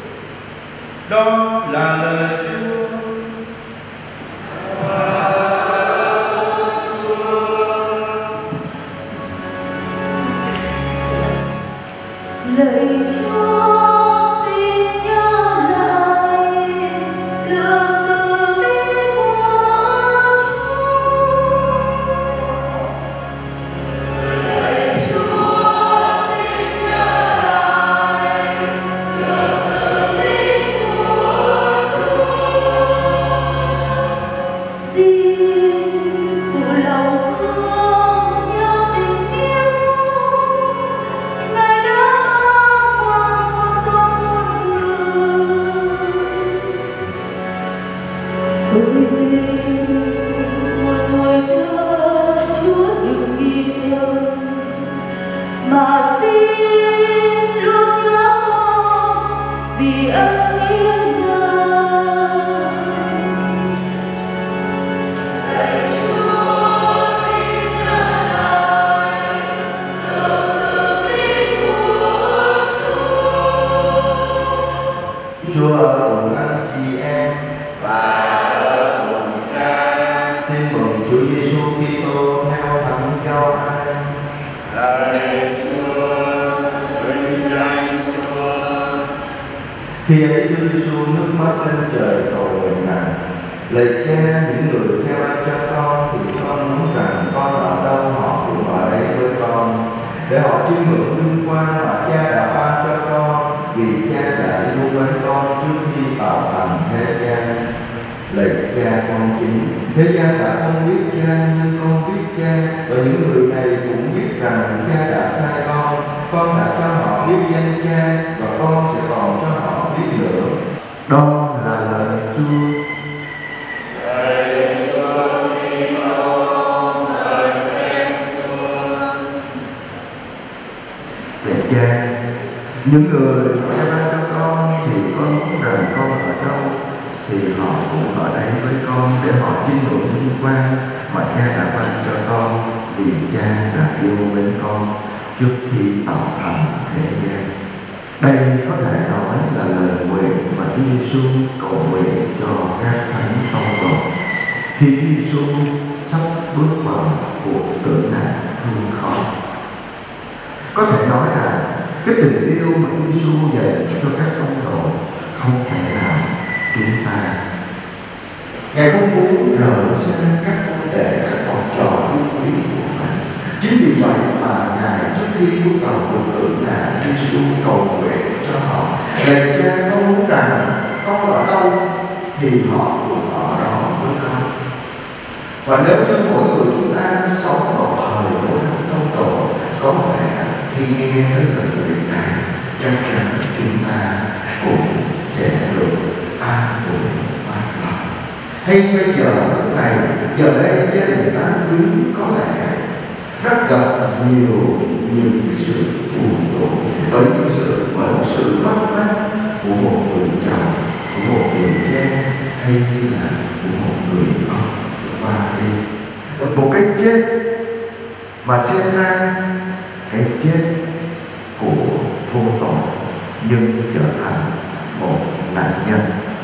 Đó là lời Chúa. Lời Chúa xin nhớ lại đường từ bi của Chúa. Lời Chúa xin nhớ lại đường từ bi của Chúa. vì ơn yêu Ngài. Lạy Chúa xin nhớ lại đường từ bi của Chúa ở cùng anh chị em và ở cùng Cha. Tin mừng Chúa Giêsu Kitô theo Thánh Gioan. Lạy Chúa, vinh danh Chúa. Khi ấy Chúa Giêsu nước mắt lên trời cầu nguyện rằng: Lạy Cha, những người theo anh cho con thì con muốn rằng con ở đâu họ cũng ở đấy với con, để họ chiêm ngưỡng vinh quang mà Cha đã ban cho con, vì Cha đã yêu mến con trước khi tạo thành thế gian. Lạy Cha con chính, thế gian đã không biết Cha nhưng con biết Cha, và những người này cũng biết rằng Cha đã sai con đã cho họ biết danh Cha, và con sẽ còn cho họ biết nữa. Đó là lời Chúa. Lạy Cha, những người Cha ban cho con thì con muốn rằng con ở đâu thì họ cũng ở đấy với con, để họ chiêm ngưỡng vinh quang mà Cha đã ban cho con, vì Cha đã yêu mến con trước khi tạo thành thế gian. Đây có thể nói là lời nguyện mà Chúa Giêsu cầu nguyện cho các thánh tông đồ khi Chúa Giêsu sắp bước vào cuộc tử nạn thương khó. Có thể nói rằng cái tình yêu mà Chúa Giêsu dành cho các tông đồ không thể nào chúng ta. Ngài không muốn rời xa các vấn đề, các học trò yêu quý của mình. Chính vì vậy mà Ngài trước khi bước vào cuộc tử nạn, Chúa Giêsu cầu nguyện cho họ: Lạy Cha, con muốn rằng con ở đâu thì họ cũng ở đó với con. Và nếu như mỗi người chúng ta sống một thời của thánh tông đồ, có thể khi nghe thấy lời nguyện này, chắc chắn chúng ta cũng sẽ được an ủi mát lòng. Hay bây giờ lúc này, giờ đây gia đình Tán Quyến có lẽ rất gặp nhiều những cái sự buồn tủi bởi một sự mất mát của một người chồng, của một người cha, hay như là của một người con qua đi. Một cái chết mà xem ra cái chết của vô tội nhưng trở thành một nạn nhân.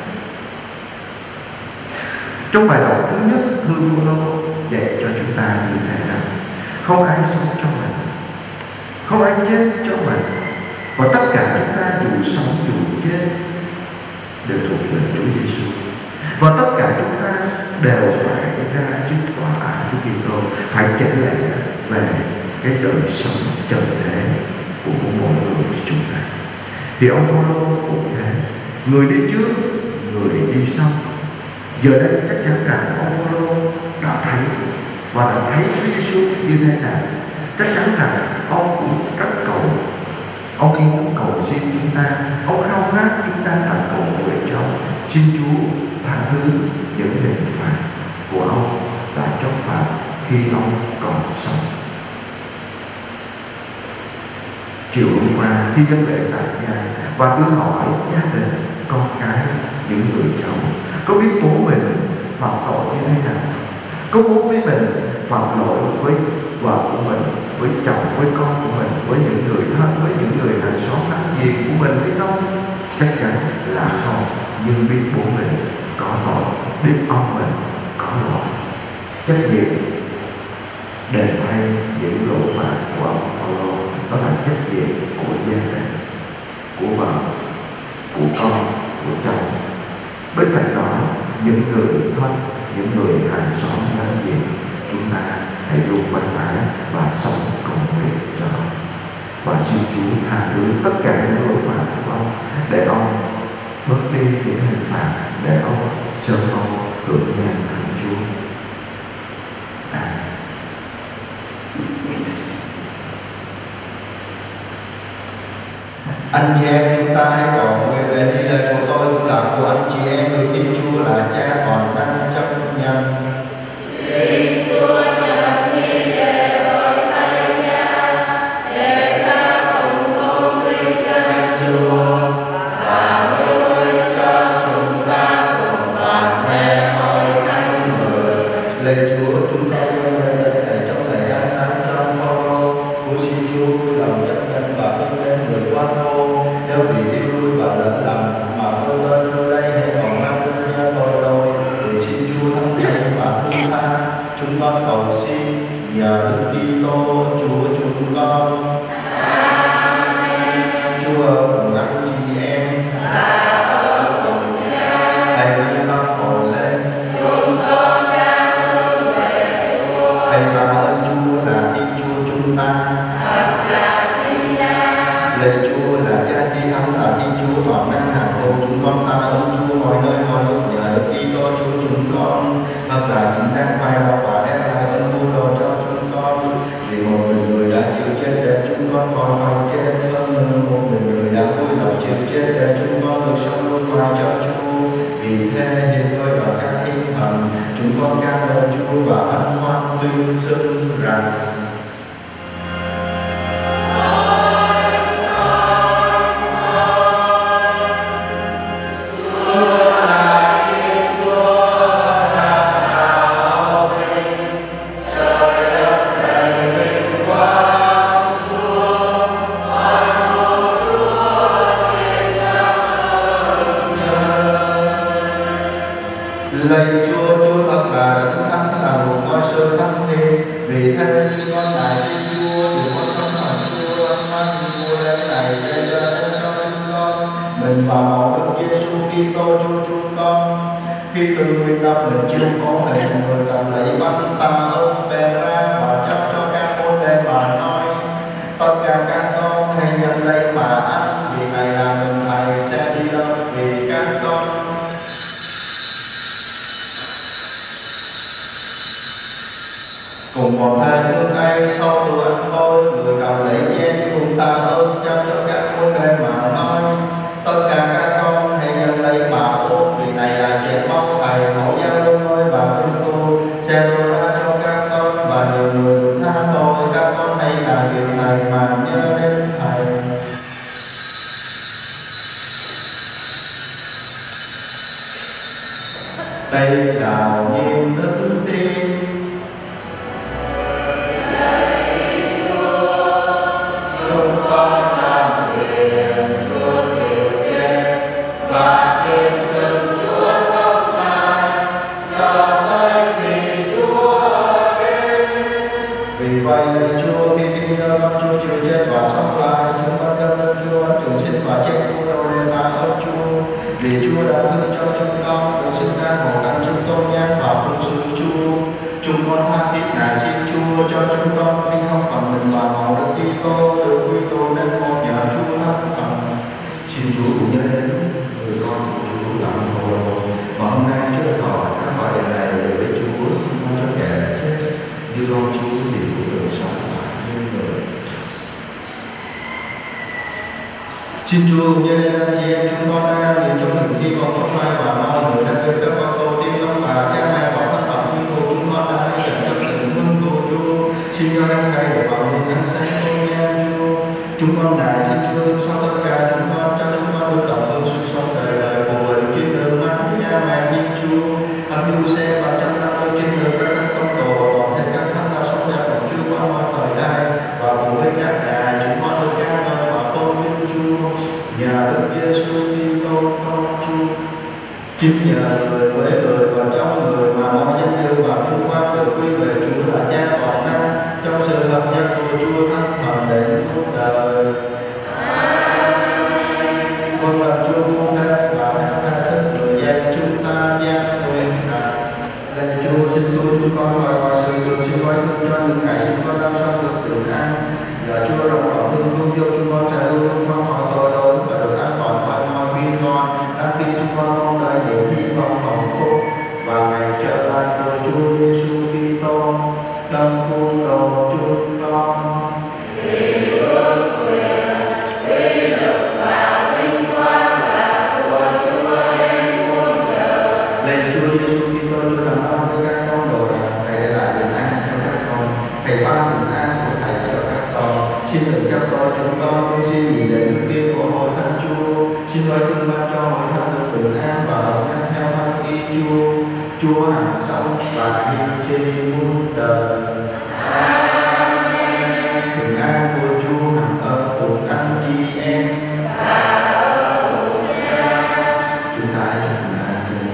Trong bài đọc thứ nhất, thư Phaolô dạy cho chúng ta như thế nào: không ai sống cho mình, không ai chết cho mình, và tất cả chúng ta dù sống dù chết đều thuộc về Chúa Giêsu, và tất cả chúng ta đều phải ra trước tòa án Chúa Kitô, phải trả lẽ về cái đời sống trần thế của mỗi người chúng ta. Thì ông Phaolô cũng thế, người đi trước, người đi sau. Giờ đây chắc chắn rằng ông Phaolô đã thấy và đã thấy Chúa Giêsu như thế nào. Chắc chắn rằng ông cũng rất cầu, ông muốn cầu xin chúng ta, ông khao khát chúng ta thành cầu nguyện cho ông, xin Chúa tha thứ những hình phạt của ông đã trọng phạm khi ông còn sống. Chiều hôm qua khi dân lễ tại nhà và tôi hỏi gia đình, con cái, những người chồng có biết bố mình phạm tội như thế nào? Có bố với mình phạm lỗi với vợ của mình, với chồng, với con của mình, với những người thân, với những người hàng xóm láng giềng của mình hay không? Chắc chắn là không. Nhưng biết bố mình có tội, biết ông mình có lỗi, trách nhiệm đền thay những lỗi phạm của ông Phaolô, đó là trách nhiệm của gia đình, của vợ, của con, của chồng. Bên cạnh đó, những người thân, những người hàng xóm láng giềng, chúng ta hãy luôn quan ái và sống cầu nguyện cho ông, và xin Chúa tha thứ tất cả những lỗi phạm của ông, để ông bớt đi những hình phạt, để ông sớm ông hưởng nhận thánh Chúa. Anh chị em chúng ta hãy cầu nguyện về những lời của tôi cũng là của anh chị em người tin Chúa là Cha còn đang chấp nhận. Xin Chúa nhận đi để đổi thay Cha, để ta cùng tôn vinh danh Chúa và rằng lạy Chúa, Chúa thật là đấng thánh, là nguồn ngôi sự thánh thiện. Vì thế chúng con lại xin Chúa điều con sống ở Chúa ánh mắt Chúa đêm này gây ra đến cho chúng con mình và mẫu Đức Giêsu Kitô Chúa chúng con. Khi từ nguyên tâm mình chưa có hình người cầm lấy bánh ta ơn bè ra và chắp cho các môn đệ mà nói: tất cả các con hãy nhận lấy mà ăn, vì này là mình thầy sẽ đi đâu vì các con. Cùng một hai hương ấy sau bữa ăn tôi, người cầm lấy chén cùng ta ơn chắp cho các môn đệ mà nói: tất cả các con hãy nhận lấy mà uống, vì này là chén máu thầy mẫu giao đôi ngôi và Kitô sẽ đổ ra cho các con, và nhiều người được tha tội. Các con hãy làm điều này mà nhớ đến thầy. Đây là nhiên đức tin. Vì vậy lạy Chúa, khi tin nhớ con Chúa chịu chết và sống lại, chúng con dâng lên Chúa ơn trường sinh và chết của đầu để ta ơn Chúa. Vì Chúa đã thương cho chúng con, được sinh ra một cảnh chúng tôn nhang và phụng sự Chúa. Chúng con tha thiết nài xin Chúa cho chúng con khi không còn mình mà mẫu Đức Kitô được quy tụ nên một nhờ Chúa thánh thần. Xin Chúa cũng nhớ đến người con của Chúa tặng phổ mà hôm nay Chúa đã hỏi các hỏi đề này về với Chúa. Xin con cho kẻ đã chết như con Chúa thì cũng được sống lại như người. Xin Chúa cũng nhớ đến anh chị em chúng con đang nhìn trong mình khi con sống lại và mọi người đang được các con tổ tiên ông bà cha mẹ và thân tộc như của chúng con đang đi dẫn trong tình hương của Chúa. Xin cho đang thay để vào những ánh sáng tôn nhang Chúa. Chúng con này xin Chúa thương xót tất cả chúng con, cho chúng con được tận hưởng sự sống đời đời của người được trên đường mắt cha mẹ Thiên Chúa. Anh yêu xe và trăm năm được trên đường các thánh công đồ và toàn thể các thánh đã sống đẹp của Chúa qua mọi thời đại, và cùng với các ngài chúng con được ca ngợi và tôn vinh Chúa nhờ Đức Giêsu Kitô con Chúa. Chính nhờ người với người và trong người mà mọi danh dự và vinh quang được quy về Chúa là Cha toàn năng, trong sự hợp nhất của Chúa Thánh Thần đến suốt đời. Con là Chúa vô thế và theo tha thức người dân chúng ta gian nguyện nào. Lạy Chúa, xin Chúa chúng con hỏi mọi sự được xin quay thương cho những ngày chúng con đang sống được bình an. Nhờ Chúa rộng lòng thương thương yêu chúng con sẽ luôn luôn không khỏi tội lỗi và được an toàn khỏi mọi nguy con. Đang khi chúng con mong đợi những hy vọng hạnh phúc và ngày trở lại của Chúa Giêsu Kitô, đấng cứu độ chúng con. Lạy Chúa Giêsu Kitô, Chúa làm ơn với các con đồ rằng Thầy để lại bình an cho các con, Thầy ban bình an của Thầy cho các con. Xin đừng các con chúng con nhưng xin nhìn đến đức tin của hội thánh Chúa. Xin nói thương ban cho hội thánh được bình an và hợp nhất theo thánh ý Chúa. Chúa hằng sống và hiện trên muôn đời. Bình an của Chúa hằng ở cùng anh chị em. Chúng ta hãy bình an Chúa.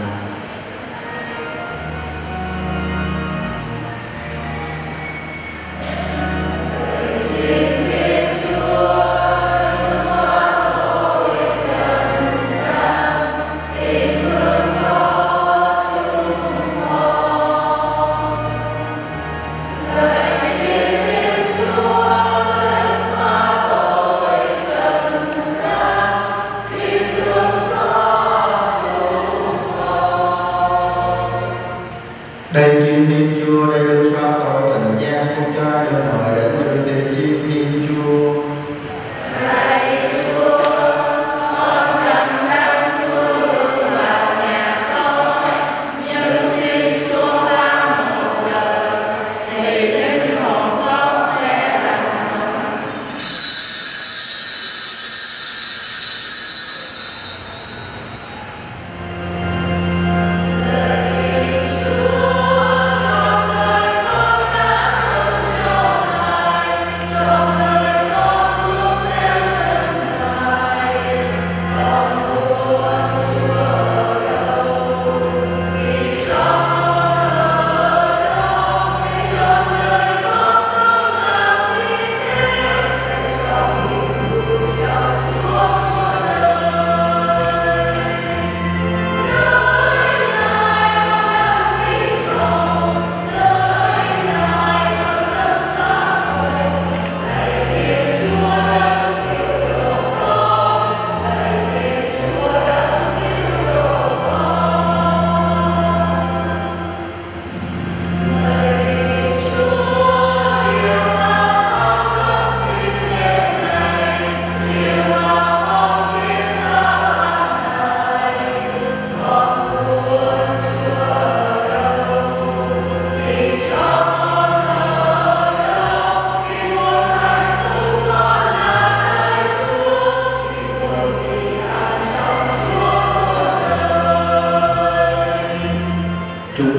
Đây chiên Thiên Chúa, đây được xóa tội tình gian phúc cho được hỏi đến mình tình chiên Thiên Chúa. Lạy Chúa, con trần đang Chúa bước vào nhà con, nhưng xin Chúa ban một lời thì linh hồn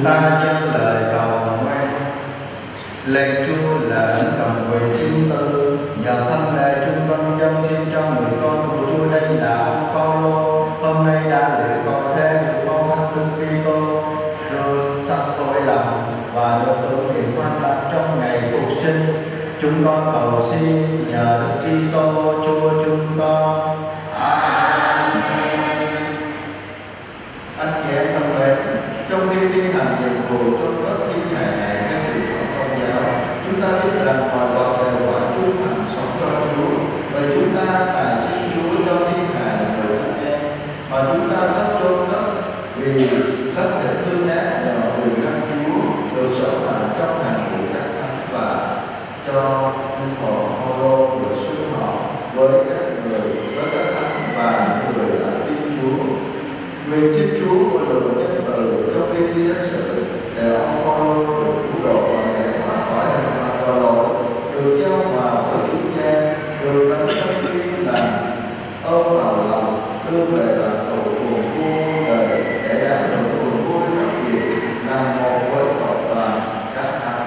Chúng ta dâng lời cầu nguyện. Lạy Chúa là ân cầm về chính tư, nhờ thân lễ trung tâm dâng xin cho người con của Chúa đây là ông Phaolô, hôm nay đã lễ coi thế được con thánh Đức Kitô, rồi sắp tội lầm và được hưởng niềm an lạc trong ngày phục sinh. Chúng con cầu xin nhờ Đức Kitô Chúa chúng con. Amen. Anh chị em thân mến, trong khi thi hành nhiệm vụ trong bất kỳ ngày này theo truyền thống Công giáo, chúng ta biết rằng mọi vật đều phải trung thành sống cho Chúa. Vậy chúng ta là xin Chúa cho thi hài người anh em mà chúng ta sắp chôn cất vì sắp thể thương nát nhờ quyền năng Chúa được sống lại trong hàng của các thánh và cho linh hồn Phaolô được xung họp với các thánh và những người là tin Chúa. Nguyện xin Chúa của được nhân từ trong khi đi xét xử để ông Phaolô được cứu độ và giải thoát khỏi hình phạt và lỗi, được giao hòa với Chúa Cha, được đấng生tin lành ôm vào lòng, đưa về đoàn tụ cùng vua đời để đạt được cùng vui đặc biệt làm một với cộng đoàn các thánh.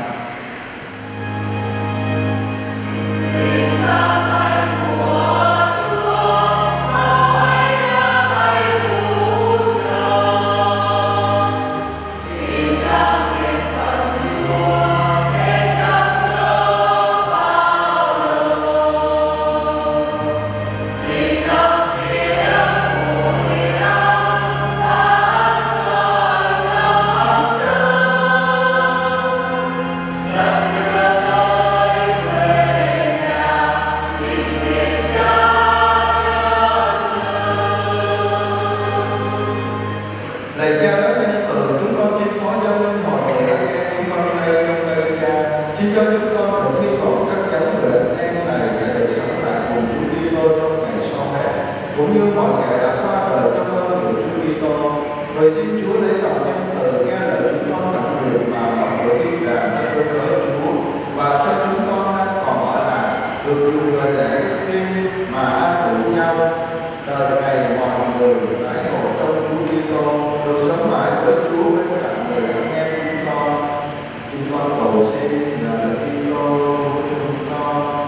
Cũng như mọi kẻ đã qua đời trong ơn của Chúa Kitô, vậy xin Chúa lấy lòng nhân từ nghe lời chúng con thẳng nguyện mà mọi người tin rằng ta đối với Chúa, và cho chúng con đang còn ở lại được dùng người để đức tin mà an ủi nhau. Đời này mọi người ái ngộ trong Chúa Kitô được sống mãi với Chúa bên cạnh người anh em chúng con. Chúng con cầu xin nhờ Đức Kitô Chúa chúng con.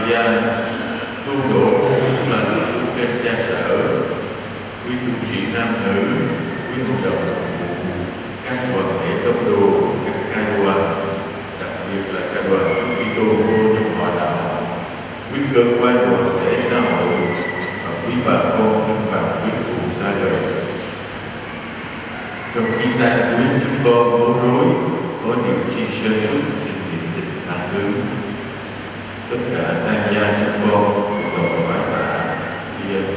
gia, tu đổ phúc lành xuống trên cha sở, quý tu sĩ nam nữ, quý hội đồng các đoàn thể tông đồ, các ca đoàn, đặc biệt là ca đoàn Chúa Kitô vô trong họ đạo, quý cơ quan đoàn thể xã hội và quý bà con thân bằng quý phụ xa đời. Trong khi ta quý chúng con bối rối, có điều chi sơ suất xin niệm tình tha thứ. Tất cả tan gia chúng con đồng bái tạ tri ân.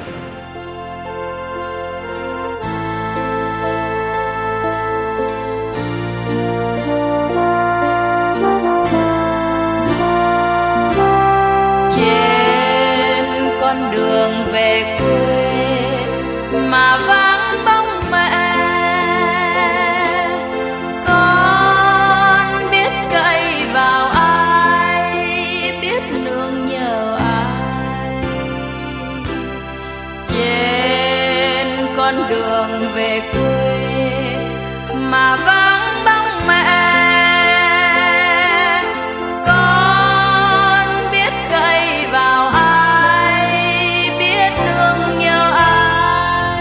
Trên con đường về quê mà vắng bóng mẹ, con biết cậy vào ai, biết nương nhờ ai. Trên con đường về quê mà vắng bóng mẹ, con biết cậy vào ai, biết nương nhờ ai.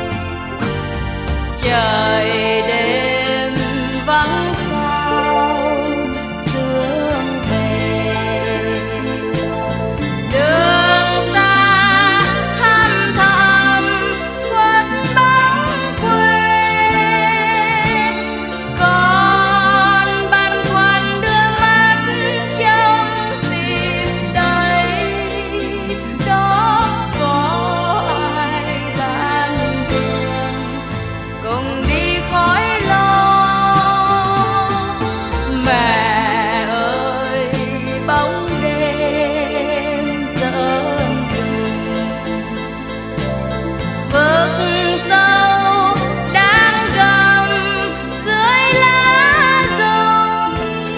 Trời đêm vắng sao sương về, đường xa thăm thầm khuất bóng quê. Con băn khoăn đưa mắt trông tìm đây, đó có ai ban đường cùng đi khỏi lo. Mẹ ơi bóng đêm dần dừng, vực sâu đang gầm dưới lá rụng.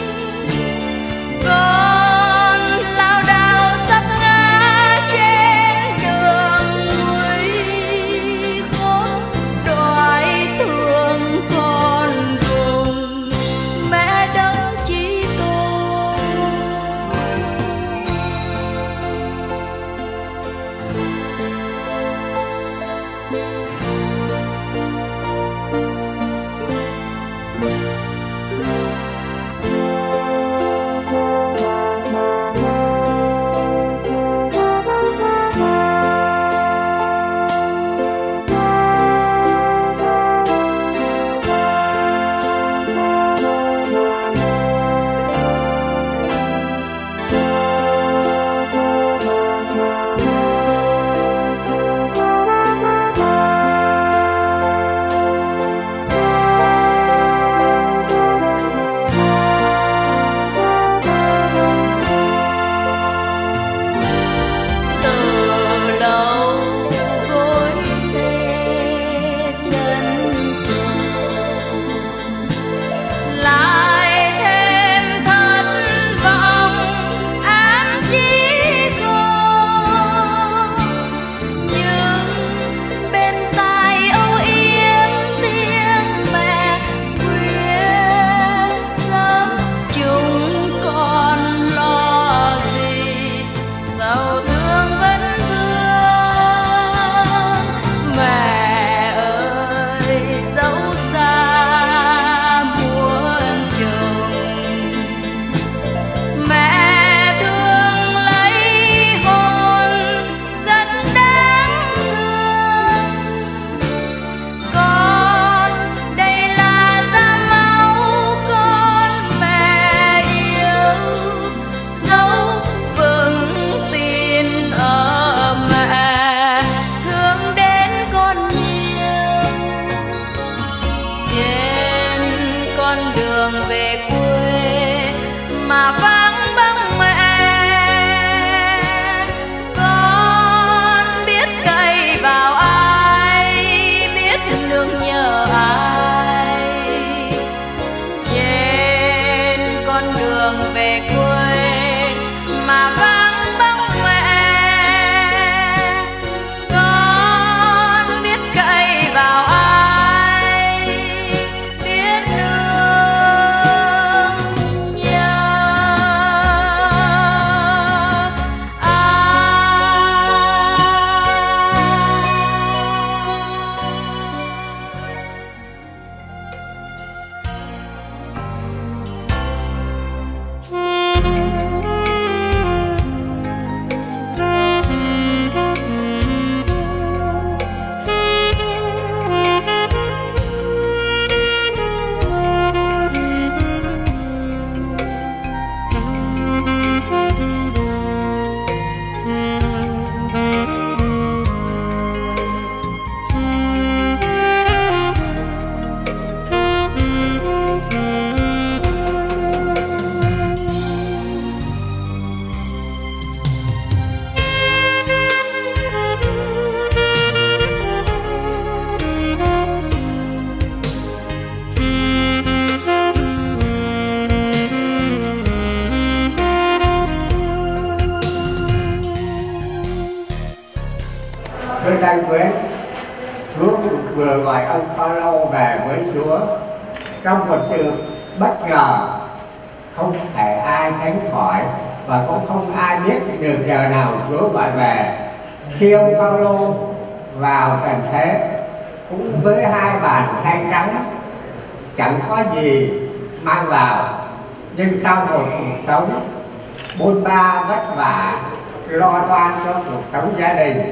Con lao đao sắp ngã trên đường núi, khốn đói thương con vùng mẹ đâu chỉ tôi. Từ lâu gối tê chân trùng, lại thêm thất vọng ám chỉ cô. Nhưng bên tai âu yếm tiếng mẹ khuya sớm, chúng con lo gì sầu thương vẫn vương. Mẹ ơi dẫu xa muôn trùng, mẹ thương lấy hồn rất đáng thương. Con đây là da máu con mẹ yêu, dấu vững tin ở mẹ thương đến con nhiều. Trên con đường về quê mà vắng bóng mẹ, con biết cậy vào ai, biết nương nhờ ai. Trên con đường về quê mà vắng bóng mẹ, con biết cậy vào ai, biết nương nhờ trai Nguyễn, Chúa vừa gọi ông Phaolô về với Chúa trong một sự bất ngờ không thể ai tránh khỏi, và cũng không ai biết được giờ nào Chúa gọi về. Khi ông Phaolô vào trần thế cũng với 2 bàn tay trắng, chẳng có gì mang vào, nhưng sau một cuộc sống bôn ba vất vả lo toan cho cuộc sống gia đình,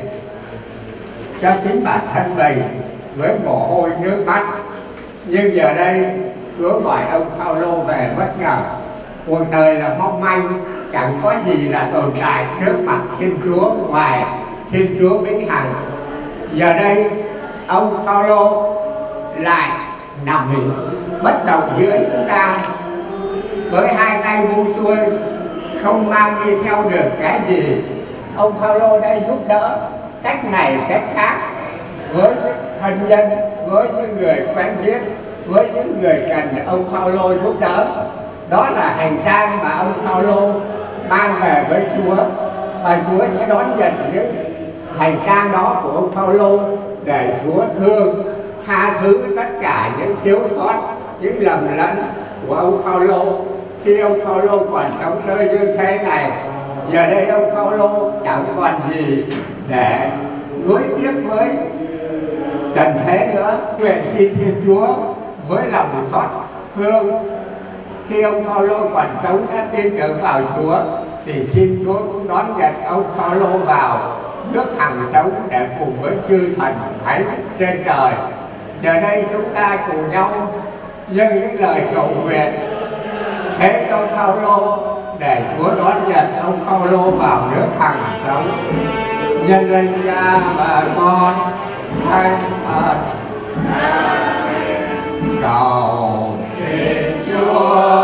cho chính bản thân mình với mồ hôi nước mắt, nhưng giờ đây Chúa gọi ông Phaolô về bất ngờ. Cuộc đời là mong manh, chẳng có gì là tồn tại trước mặt Thiên Chúa ngoài Thiên Chúa vĩnh hằng. Giờ đây ông Phaolô lại nằm mình bất động giữa chúng ta với 2 tay buông xuôi, không mang đi theo được cái gì. Ông Phaolô đã giúp đỡ cách này cách khác với những thân nhân, với những người quen biết, với những người cần ông Phaolô giúp đỡ. Đó là hành trang mà ông Phaolô mang về với Chúa, và Chúa sẽ đón nhận những hành trang đó của ông Phaolô để Chúa thương, tha thứ tất cả những thiếu sót, những lầm lẫn của ông Phaolô khi ông Phaolô còn sống nơi như thế này. Giờ đây ông Phaolô chẳng còn gì để nối tiếp với trần thế nữa. Nguyện xin Thiên Chúa với lòng xót thương, khi ông Phaolô còn sống đã tin tưởng vào Chúa, thì xin Chúa cũng đón nhận ông Phaolô vào nước hằng sống để cùng với chư thần thánh trên trời. Giờ đây chúng ta cùng nhau dâng những lời cầu nguyện thế cho Phaolô, để Chúa đón nhận ông Phaolô vào nước hằng sống. Nhân danh Cha và Con Thánh Thần. Cầu xin Chúa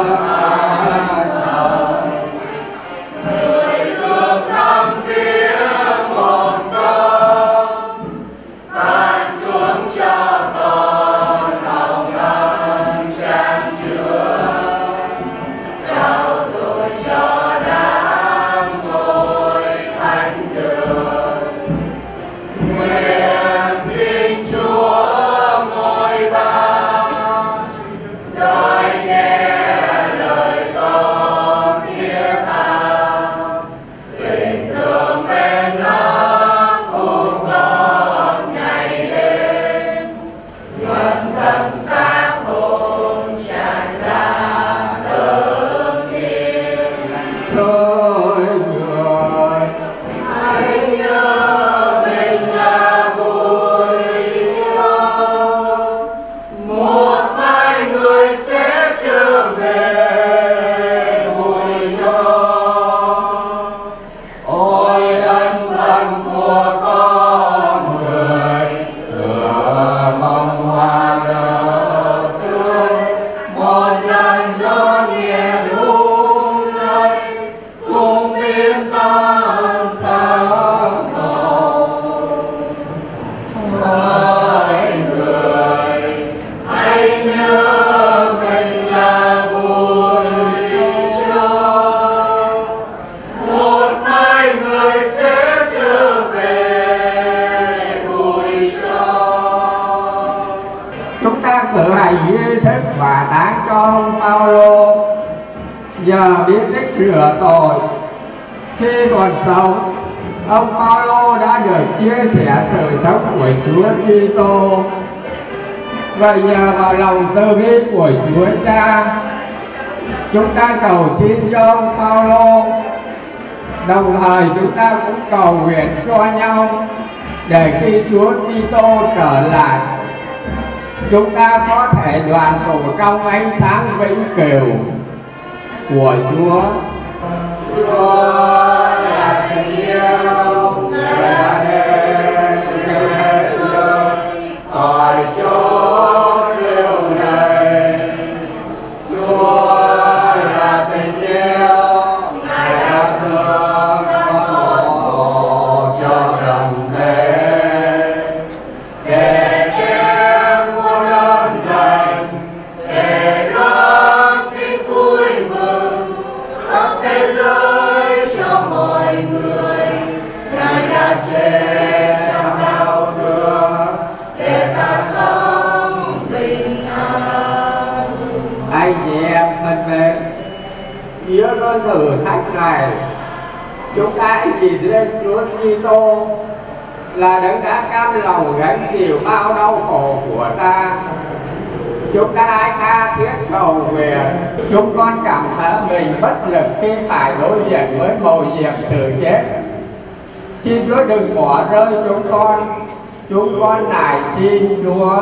giờ biết cách sửa tội. Khi còn sống, ông Phaolô đã được chia sẻ sự sống của Chúa Kitô. Vậy nhờ vào lòng từ bi của Chúa Cha, chúng ta cầu xin cho ông Phaolô, đồng thời chúng ta cũng cầu nguyện cho nhau để khi Chúa Kitô trở lại, chúng ta có thể đoàn tụ trong ánh sáng vĩnh cửu của Chúa. Chúa là tình yêu, Người đã đến từ thế giới khỏi chốn lưu đày. Chúa là tình yêu, Ngài đã thương con khổ cho trần thế, để đem muôn ơn lành, để đón tin vui mừng khắp thế giới cho mọi người. thân mến, giữa cơn thử thách này, chúng ta hãy nhìn lên Chúa Kitô là đấng đã cam lòng gánh chịu bao đau khổ của ta. Chúng ta hãy tha thiết cầu nguyện. Chúng con cảm thấy mình bất lực khi phải đối diện với mầu nhiệm sự chết. Xin Chúa đừng bỏ rơi chúng con. Chúng con nài xin Chúa.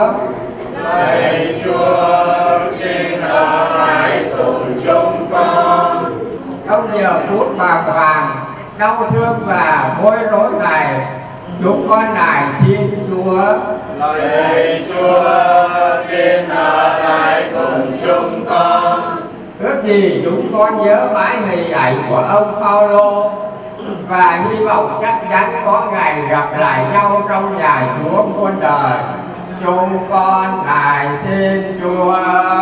Lạy Chúa, xin ở lại cùng chúng con. Trong giờ phút bàng hoàng, đau thương và bối rối này, chúng con nài xin Chúa. Lạy Chúa, xin ở lại cùng chúng con. Ước gì chúng con nhớ mãi hình ảnh của ông Phaolô và hy vọng chắc chắn có ngày gặp lại nhau trong nhà Chúa muôn đời. Chúng con nài xin Chúa.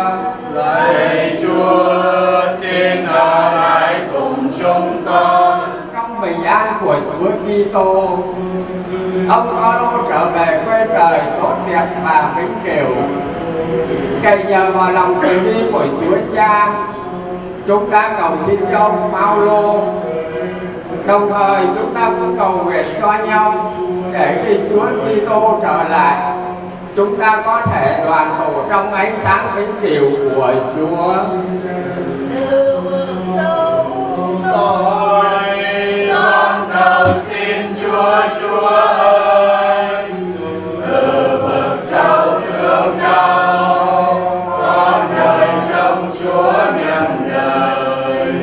Lạy Chúa, xin ở lại cùng chúng con. Trong bình an của Chúa Kitô, ông Phaolô trở về quê trời tốt đẹp và vĩnh cửu. Cậy nhờ vào lòng từ bi của Chúa Cha, chúng ta cầu xin cho ông Phaolô. Đồng thời chúng ta cũng cầu nguyện cho nhau để khi Chúa Kitô trở lại, chúng ta có thể đoàn tụ trong ánh sáng vĩnh cửu của Chúa. Từ vực sâu Tôi con cầu xin Chúa, Chúa ơi, từ vực sâu thương đau, con đời trong Chúa nhận đời.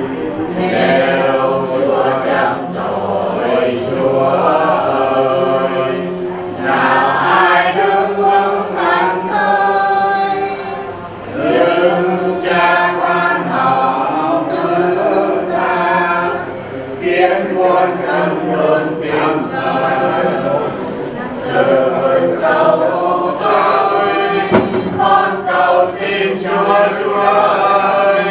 Nếu Chúa chẳng tội, Chúa ơi, nào ai đứng vững thẳng thôi. Nhưng Cha khoan hậu thứ tha, khiến muôn dân luôn tìm tới. Từ vực sâu tôi, con cầu xin Chúa, Chúa ơi,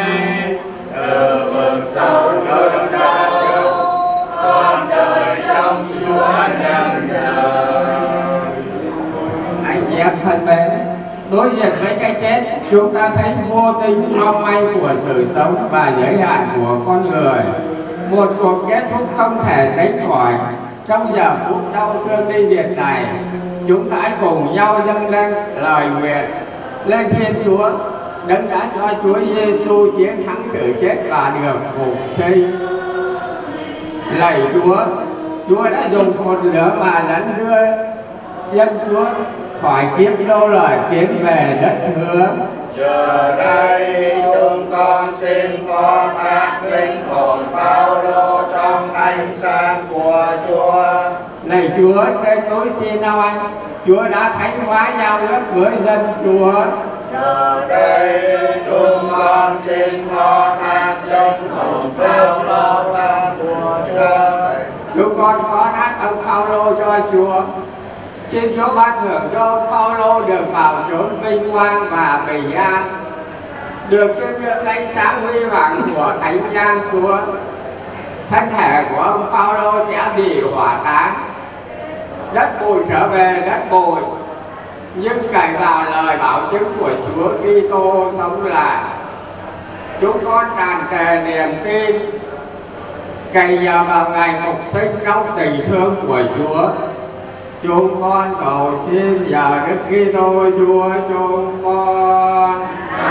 từ vực sâu cơn đau, con đời trong Chúa nhận đời. Anh chị em thân mến, đối diện với cái chết, chúng ta thấy vô tính mong manh của sự sống và giới hạn của con người. Một cuộc kết thúc không thể tránh khỏi. Trong giờ phút đau thương ly biệt này, chúng ta hãy cùng nhau dâng lên lời nguyện lên Thiên Chúa, đấng đã cho Chúa Giêsu chiến thắng sự chết và được phục sinh. Lạy Chúa, Chúa đã dùng một lửa mà dẫn đưa dân Chúa khỏi kiếp lâu lời tiến về đất hứa. Giờ đây chúng con xin phó thác linh hồn Phaolô trong ánh sáng của Chúa. Lạy Chúa, trên núi Sinai, Chúa đã thánh hóa giao ước với dân Chúa. Giờ đây chúng con xin phó thác linh hồn Phaolô của Chúa. Chúng con phó thác ông Phaolô cho Chúa. Xin Chúa ban thưởng cho ông Phaolô được vào chốn vinh quang và bình an, được chiêm ngưỡng ánh sáng huy hoàng của thánh gian Chúa. Thân thể của ông Phaolô sẽ bị hỏa táng, đất bụi trở về đất bụi, nhưng cậy vào lời bảo chứng của Chúa Kitô sống lại. Chúng con tràn trề niềm tin, cậy nhờ vào ngày phục sinh trong tình thương của Chúa. Chúng con cầu xin nhờ Đức Kitô Chúa chúng con.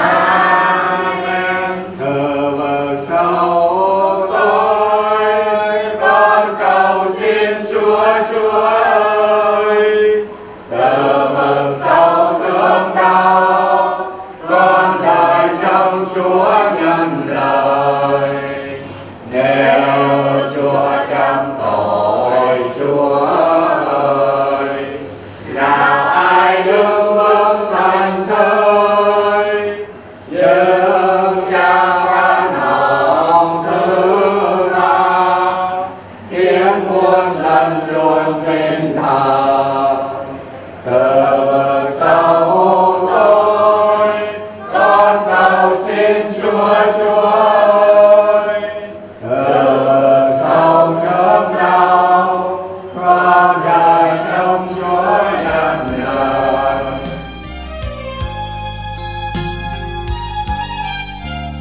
Amen. Từ vực sâu tôi, con cầu xin Chúa, Chúa ơi, từ vực sâu thương đau, con đời trong Chúa nhận lời. Nếu Chúa chẳng tội, Chúa ơi, nào ai đứng vững thành thơi. Nhưng Cha khoan hồng thứ tha, khiến muôn lần luôn tin thờ. Từ vực sâu tôi, con cầu xin Chúa, Chúa ơi, từ vực sâu cơn đau, con đời trong Chúa nhận lời.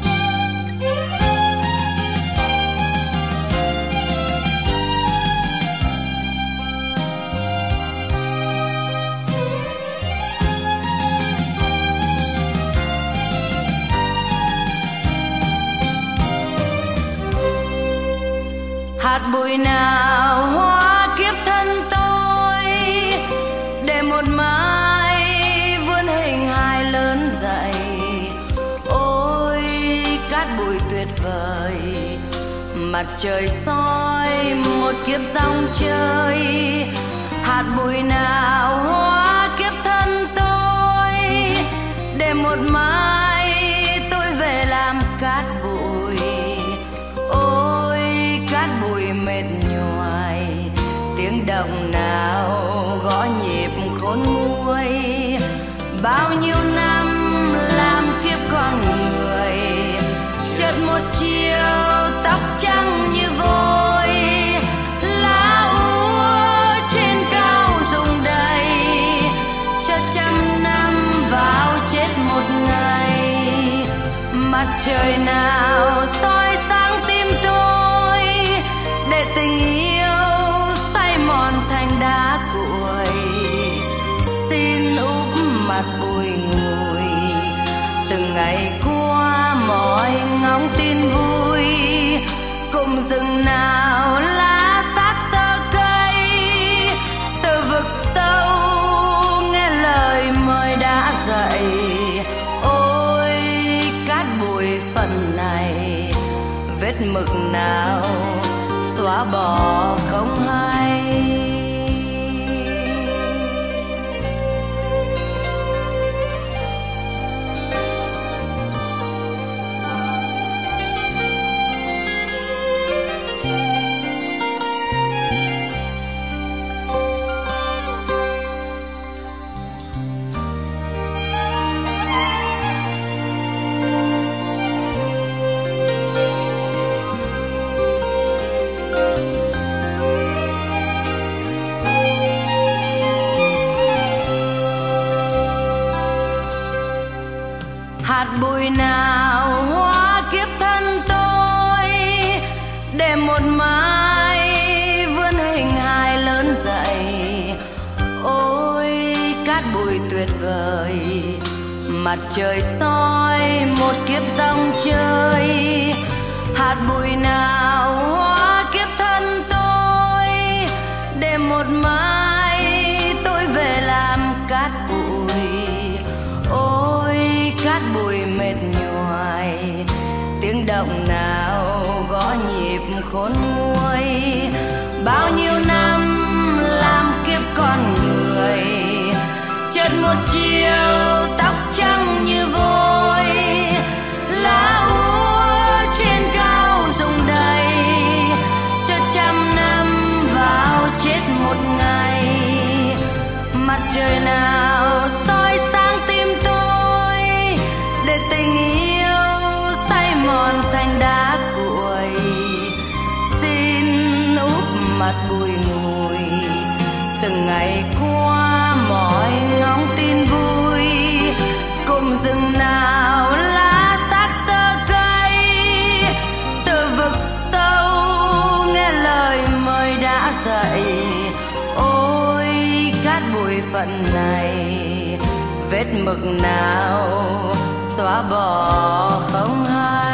hạt bụi nào hóa kiếp thân tôi, để một mai vươn hình hài lớn dậy. Ôi cát bụi tuyệt vời, mặt trời soi một kiếp dòng chơi. Hạt bụi nào hóa kiếp thân tôi, để một mai tôi về làm cát bụi. Ôi cát bụi mệt nhoài, tiếng động nào gõ nhịp khôn nguôi. Bao nhiêu năm làm kiếp con người, chợt một chiều tóc trắng như vôi. Lá úa trên cao rụng đầy, cho trăm năm vào chết một ngày. Mặt trời nào soi sáng tim tôi, để tình yêu say mòn thành đá cuội. Xin úp mặt bụi ngùi, từng ngày qua mỏi ngóng tin vui. Cùng rừng nào lá xác tơ cây, từ vực sâu nghe lời mời đã dậy. Ôi cát bụi phần này, vết mực nào xóa bỏ không hay. Hạt bụi nào hóa kiếp thân tôi, để một mai vươn hình hài lớn dậy. Ôi cát bụi tuyệt vời, mặt trời soi một kiếp dòng chơi. Hạt bụi nào hóa kiếp thân tôi, để một mai tôi về làm cát bụi. Ôi cát bụi mệt nhoài, tiếng động nào gõ nhịp khôn nguôi. Bao nhiêu năm làm kiếp con người, chợt một chiều tóc trắng như vôi. Lá úa trên cao rụng đầy, cho trăm năm vào chết một ngày. Mặt trời nào soi sáng tim tôi, để tình yêu say mòn thành đá cuội. Xin úp mặt bụi ngùi, từng ngày qua mỏi ngóng tin vui. Cùng rừng nào lá xác tơ cây, từ vực sâu nghe lời mời đã dậy. Ôi cát bụi phận này, vết mực nào xóa bỏ không hay.